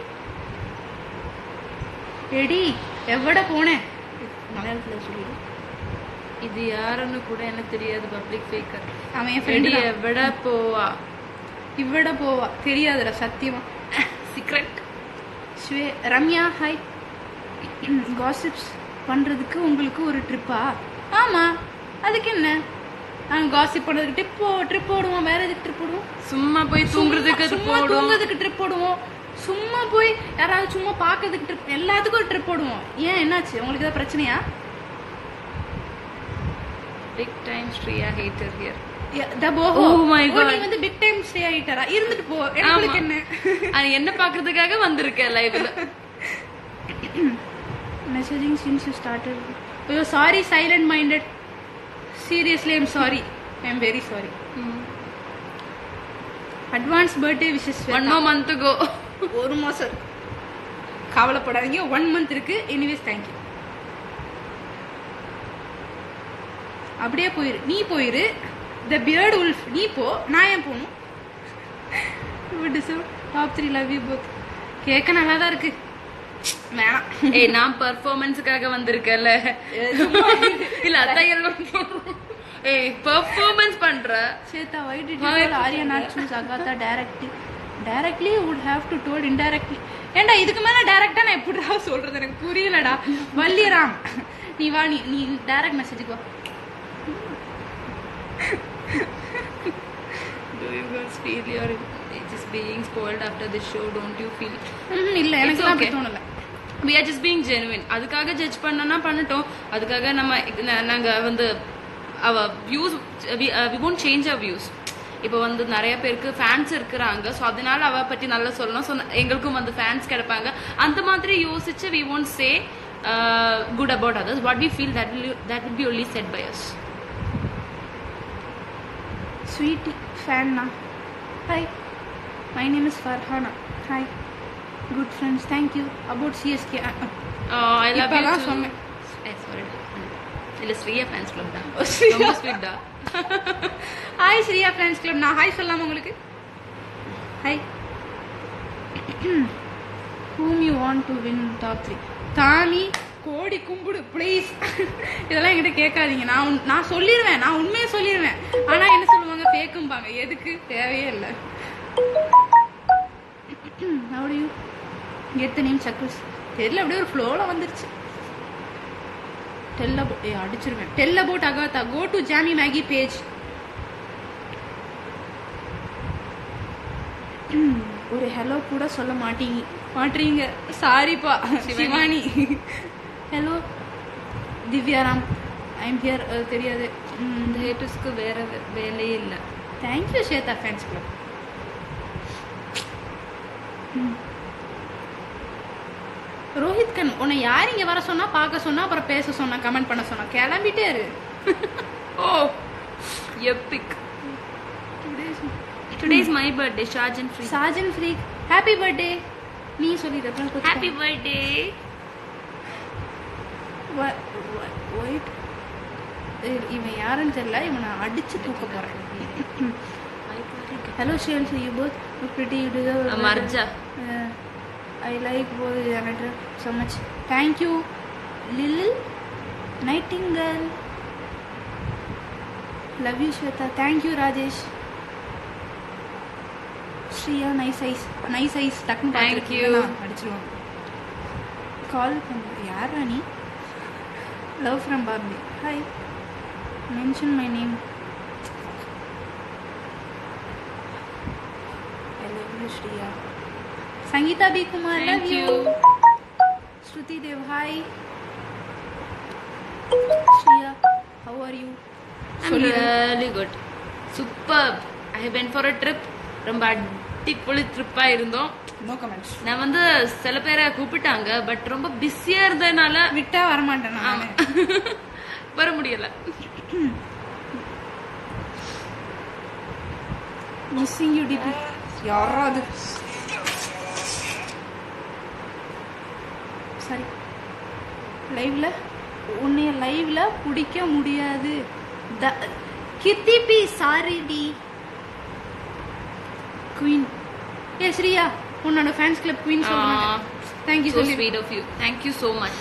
எடி எவ்வளோ போனேன் மலையாளத்தில் சொல்லிடு. இது யாருன்னு கூட எனக்கு தெரியாது. Public faker. அவன் என் ஃப்ரெண்டு. எவ்வள போவா இவ்வளோ போவா தெரியாதுடா சத்தியமா. சீக்ரெட். ஸ்வே ரம்யா ஹாய். காசிப்ஸ் பண்ணுறதுக்கு உங்களுக்கு ஒரு ட்ரிப்பா? ஆமாம் அதுக்கு என்ன? நாங்கள் காசிப் பண்ணுறதுக்கு ட்ரிப் போ ட்ரிப் போடுவோம். வேற எதுக்கு ட்ரிப் போடுவோம்? சும்மா போய் தூங்குறதுக்கு சும்மா தூங்குறதுக்கு ட்ரிப் போடுவோம். சும்மா போய் யாராவது சும்மா பார்க்கறதுக்கு ட்ரிப், எல்லாத்துக்கும் ஒரு ட்ரிப் போடுவோம். ஏன் என்னாச்சு? உங்களுக்கு ஏதாவது பிரச்சனையா? Big time Shriya hater here. Oh my God. நீ வந்து பிக் டைம் ஸ்டே ஆயிட்டறா. இருந்துட்டு போ. எனக்கு என்ன? அது என்ன பார்க்கிறதுக்காக வந்திருக்க லைவ்ல. Messaging since you started. Oh sorry silent minded. Seriously I'm sorry. I'm very sorry. Advance birthday wishes. One more month ago. ஒரு மாசம். கவலைப்படாதீங்க. ஒன் மந்த் இருக்கு. Anyways thank you. அப்படியே போயிரு. நீ போயிரு. த பியர்ட் உல்ஃப் நீ போ. நான் ஏன் போகணும்? Top three love you both. கேட்க நல்லா தான் இருக்கு. வேணாம். ஏய் நான் பெர்ஃபார்மன்ஸுக்காக வந்திருக்கேன்ல. இல்ல அத்தையர் ஏய் பெர்ஃபார்மன்ஸ் பண்ற. Chetha why did you call Arya not choose Agatha directly? Directly would have to told indirectly. ஏண்டா இதுக்கு மேல டைரக்டா நான் எப்படிடா சொல்றது? எனக்கு புரியலடா. வள்ளிராம் நீ வா. நீ நீ டைரக்ட் மெசேஜுக்கு வா. Do you girls feel your ages being spoiled after this show, don't you feel? இல்ல It's எனக்கு அப்படி okay. தோணல. We are just being genuine. அதுக்காக ஜட்ஜ் பண்ணனா பண்ணட்டும். அதுக்காக நம்ம ந- நாங்க வந்து our views we, uh, we won't change our views. இப்போ வந்து நிறைய பேருக்கு ஃபேன்ஸ் இருக்கிறாங்க, ஸோ அதனால அவ பற்றி நல்லா சொல்லணும், ஸோ எங்களுக்கும் வந்து ஃபேன்ஸ் கிடைப்பாங்க. அந்த மாதிரி யோசிச்சு we won't say uh, good about others. What we feel, that will that will be only said by us. Sweetie fan na. Hi, my name is Farhana. Hi, good friends. Thank you about C S K. Uh, uh. Uh, I love you இப்பதான் too. சொன்னேன். Eh, sorry. இல்ல ஸ்ரீயா fans club தான். ஸ்ரீயா. ரொம்ப sweet தான். Hi Shriya friends club. நான் hi சொல்லலாமா உங்களுக்கு? Hi. whom you want to win top three? தாமி கோடி கும்பிடு ப்ளீஸ். இதெல்லாம் என்கிட்ட கேட்காதீங்க. நான் உன்- நான் சொல்லிடுவேன், நான் உண்மையை சொல்லிடுவேன். ஆனா என்ன சொல்லுவாங்க, ஃபேக்கும்பாங்க. எதுக்கு? தேவையே இல்லை. how do you get the name Chakrus? தெரியல, அப்படியே ஒரு ஃப்ளோல வந்துருச்சு. டெல் அபவுட், ஏ அடிச்சிருவேன். Tell about Agatha. Go to Jamie Maggie page. ஒரு ஹலோ கூட சொல்ல மாட்டீங்க மாட்டீங்க சாரிப்பா Shivani. Hello Divyaram, I am here. தெரியாது. இந்த ஹேட்டர்ஸ்க்கு வேற வே- வேலையே இல்லை. Thank you Shweta fans club. Rohit கண், உன்னை யார் இங்க வர சொன்னா, பார்க்க சொன்னா, அப்புறம் பேச சொன்னா, கமெண்ட் பண்ண சொன்னா, கிளம்பிட்டே இரு. Oh epic. Today is my birthday, Shajan Free. Shajan freak, happy birthday. நீ சொல்லிடு அப்புறம் Happy birthday. ஒயிட். இவன் யாருன்னு தெரியல, இவனை அடிச்சு தூக்க போறேன். ஹலோ ஷேல்ஸ், you both look pretty, you deserve. மர்ஜா. I like both generator so much. Thank you lil nightingale. Love you Shweta. Thank you Rajesh. Shriya nice eyes, nice eyes. டக்குன்னு Thank பார்த்துருக்கீங்களா? you. அடிச்சிருவாங்க. கால் பண்ணு. யாரா நீ? Love from Bombay. Hi, mention my name. I love you Shriya. Sangeetha B Kumar, Thank love you. you. Shruti Dev, hi. Shriya, how are you? I'm really good. Superb. I went for a trip. ரொம்ப அடிப்பொழி ட்ரிப்பா இருந்தோம். No comments. நான் வந்து சில பேரை கூப்பிட்டாங்க, பட் ரொம்ப பிஸியா இருந்ததுனால விட்டா வரமாட்டேன் நான். வர முடியல. Missing you DP. யாராவது சரி, லைவ்ல உன்னைய லைவ்ல பிடிக்க முடியாது. கித்தி பி சாரி டி குயின். ஏ ஸ்ரீயா, உன்னோட ஃபேன்ஸ் கிளப் குயின் சொல்றாங்க. தேங்க் யூ So சொல்லி. sweet of you. Thank you so much.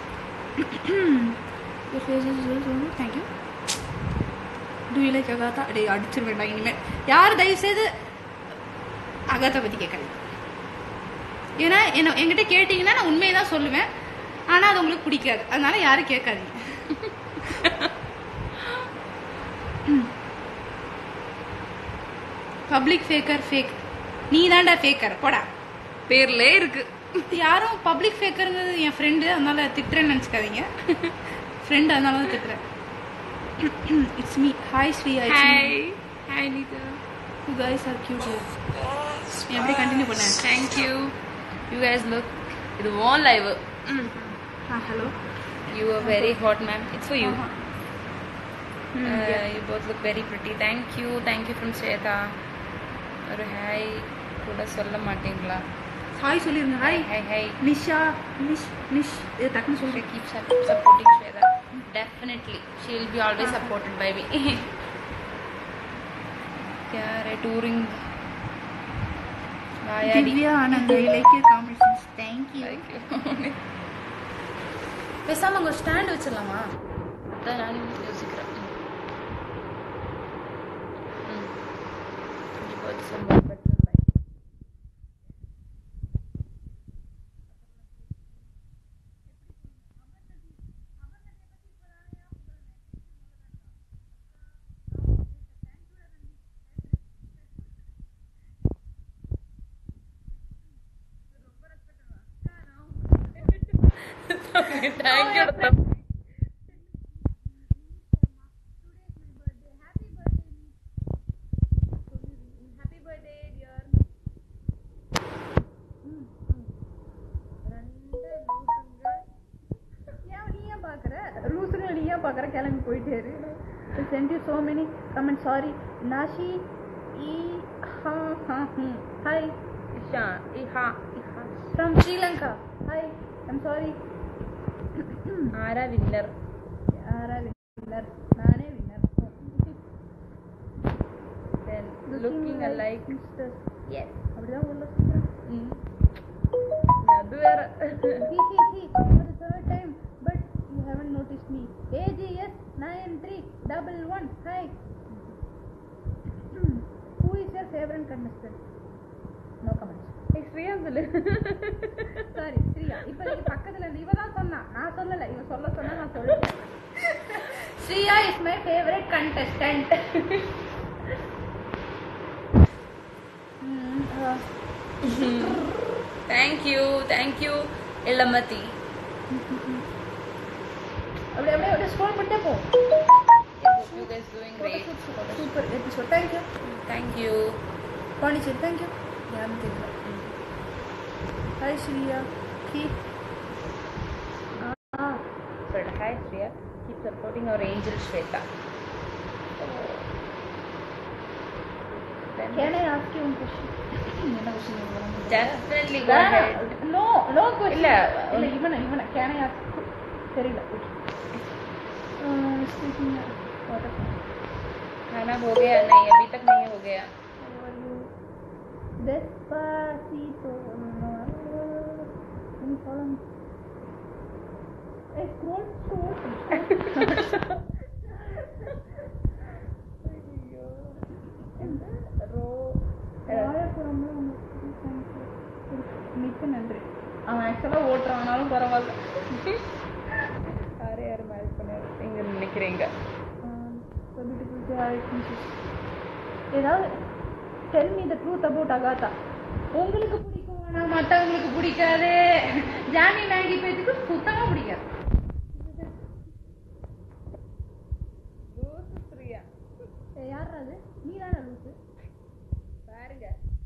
Your face is so so. Thank you. Do you like Agatha? டேய் அடிச்சிர வேண்டாம் இனிமே. யார் தயவு செய்து அகாதா பத்தி கேட்காதீங்க. ஏன்னா என்ன என்கிட்ட கேட்டீங்கன்னா நான் உண்மையை தான் சொல்லுவேன். ஆனா அது உங்களுக்கு பிடிக்காது, அதனால யாரும் கேட்காதீங்க. Public faker fake. நீ தான்டா ஃபேக்கர், போடா. பேர்லே இருக்கு. யாரும் பப்ளிக் ஃபேக்கருங்கிறது என் ஃப்ரெண்டு, அதனால திட்டுறேன்னு நினச்சிக்காதீங்க. ஃப்ரெண்ட், அதனால தான் திட்டுறேன். It's me. Hi Shriya. Hi. Hi Nita. You guys are cute. நீ அப்படியே கண்டினியூ பண்ண. Thank you. You guys look. இது all live. Mm. Ah hello. You are very hot, ma'am. It's for you. Mm, Uh, yeah. You both look very pretty. Thank you. Thank you from Shweta. ஒரு hi கூட சொல்ல மாட்டீங்களா? Hi சொல்லிருங்க. Hi. Hi, hi. Nisha, Nish Nish இது டக்குன்னு She சொல்றேன். keeps sup- supporting Shweta. Definitely. She will be always supported by me. क्या रे touring. வாயாடி. Divya Anand, I like your combinations. Thank you. Thank you. பேசாம அங்க ஸ்டாண்ட் வச்சிடலாமா? அதான் நானும் யோசிக்கிறேன். ம். You got some more better life. Thank you கிளம்பி போயிட்டே sent you so many comments. Sorry Nashi e ha ha hi isha e ha from Sri Lanka. Hi, I'm sorry. Ara winner. Ara winner. Nane winner. Then looking alike sisters. Yes. அப்படிதான் உள்ள சொல்றேன். அது வேற. He he he for the third time but you haven't noticed me. A G S nine three one one. Hi. Who is your favorite contestant? No comments. Hey Sriya சொல்லு. Sorry Sriya. இப்போ நீ பக்கத்துல இருந்து இவ தான் சொன்னா. நான் சொல்லல. இவ சொல்ல சொன்னா நான் சொல்றேன். Sriya is my favorite contestant. Hmm. Uh, Thank you. Thank you Ilamati. அப்படியே அப்படியே அப்படியே ஸ்க்ரோல் பண்ணிட்டே போ. You guys doing great. Super episode. Thank you. Thank you. Paண்டிcheri, thank you. யாரும் தெரியல. Hi Shriya. Keep. Ah. So hi Shriya. Keep supporting our angel Shweta. Can I ask you one question? என்ன question? Definitely go ahead. No, no question. இல்ல இல்ல இவன இவன can I ask? தெரியல. Speaking what of खाना हो गया नहीं अभी तक नहीं हो गया. Despacito. Can you follow me? Hey, scroll, scroll. மிக்க நன்றி. அவன் ஆக்சுவலாக ஓட்டுறானாலும் பரவாயில்ல. யார் யார் மேரேஜ் பண்ண எங்க நினைக்கிறீங்க? ஏதாவது tell me the truth about Agatha. உங்களுக்கு பிடிக்கும் ஆனால் மற்றவங்களுக்கு பிடிக்காது. ஜானி மேங்கி பேத்துக்கு சுத்தமாக பிடிக்காது. லூசு பிரியா. யார் அது? நீ தானே லூசு. பாருங்க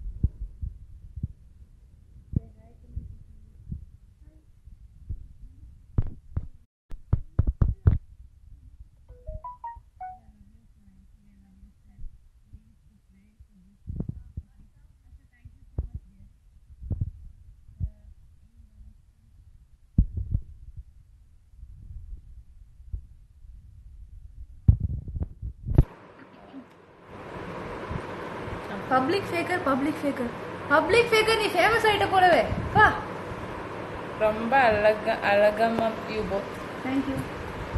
public faker public faker public faker நீ ஃபேமஸ் ஆயிட்ட போலவே வா. ரொம்ப அழகா அழகமா you both. Thank you.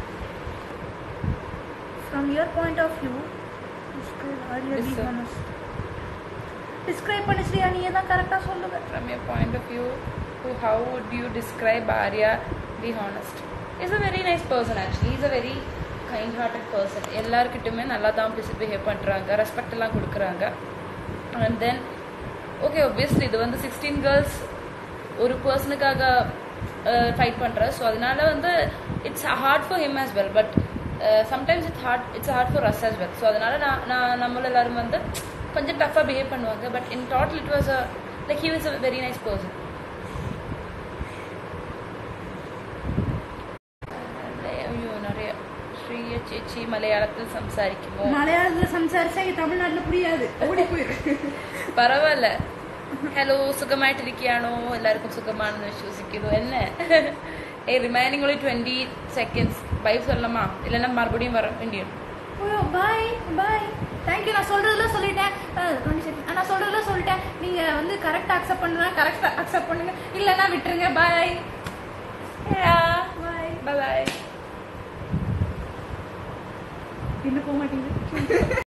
From your point of view, describe Arya be honest. Describe பண்ணு ஸ்ரீயா, நீ தான் கரெக்டா சொல்லுங்க. From your point of view, to how would you describe Arya? Be honest. He's a very nice person actually. He's a very kind-hearted person. எல்லார்கிட்டயுமே நல்லா தான் behave பண்றாங்க, respect எல்லாம் கொடுக்குறாங்க. And then okay, obviously இது வந்து சிக்ஸ்டீன் கேர்ள்ஸ் ஒரு பர்சனுக்காக fight பண்ற. ஸோ அதனால வந்து it's hard for him as well, but sometimes it's hard it's hard for us as well. So அதனால நான் நான் நம்மள எல்லாரும் வந்து கொஞ்சம் டஃப்பாக பிஹேவ் பண்ணுவாங்க. But in total it was a like he was a very nice person. நிறைய ஸ்ரீய சேச்சி மலையாளத்தில் சம்சாரிக்குமோ? மலையாளத்தில் சம்சாரிச்சா இங்க தமிழ்நாட்டில் புரியாது, ஓடி போயிரு. பரவாயில்ல. ഹലോ സുഖമായിട്ടിരിക്കുകയാണോ? എല്ലാവർക്കും സുഖമാണെന്ന് വിശ്വസിക്കുന്നു. എന്നെ ഏ remaining only twenty seconds bye சொல்லமா இல்லைன்னா மறுபடியும் வர வேண்டியும். Bye bye thank you. நான் சொல்றதெல்லாம் சொல்லிட்டேன். நான் சொல்றதெல்லாம் சொல்லிட்டேன். நீங்க வந்து கரெக்டா அக்செப்ட் பண்ணுங்க, கரெக்டா அக்செப்ட் பண்ணுங்க, இல்லைன்னா விட்டுருங்க. பாய் பாய் பாய். இன்னும் போக மாட்டேங்குது.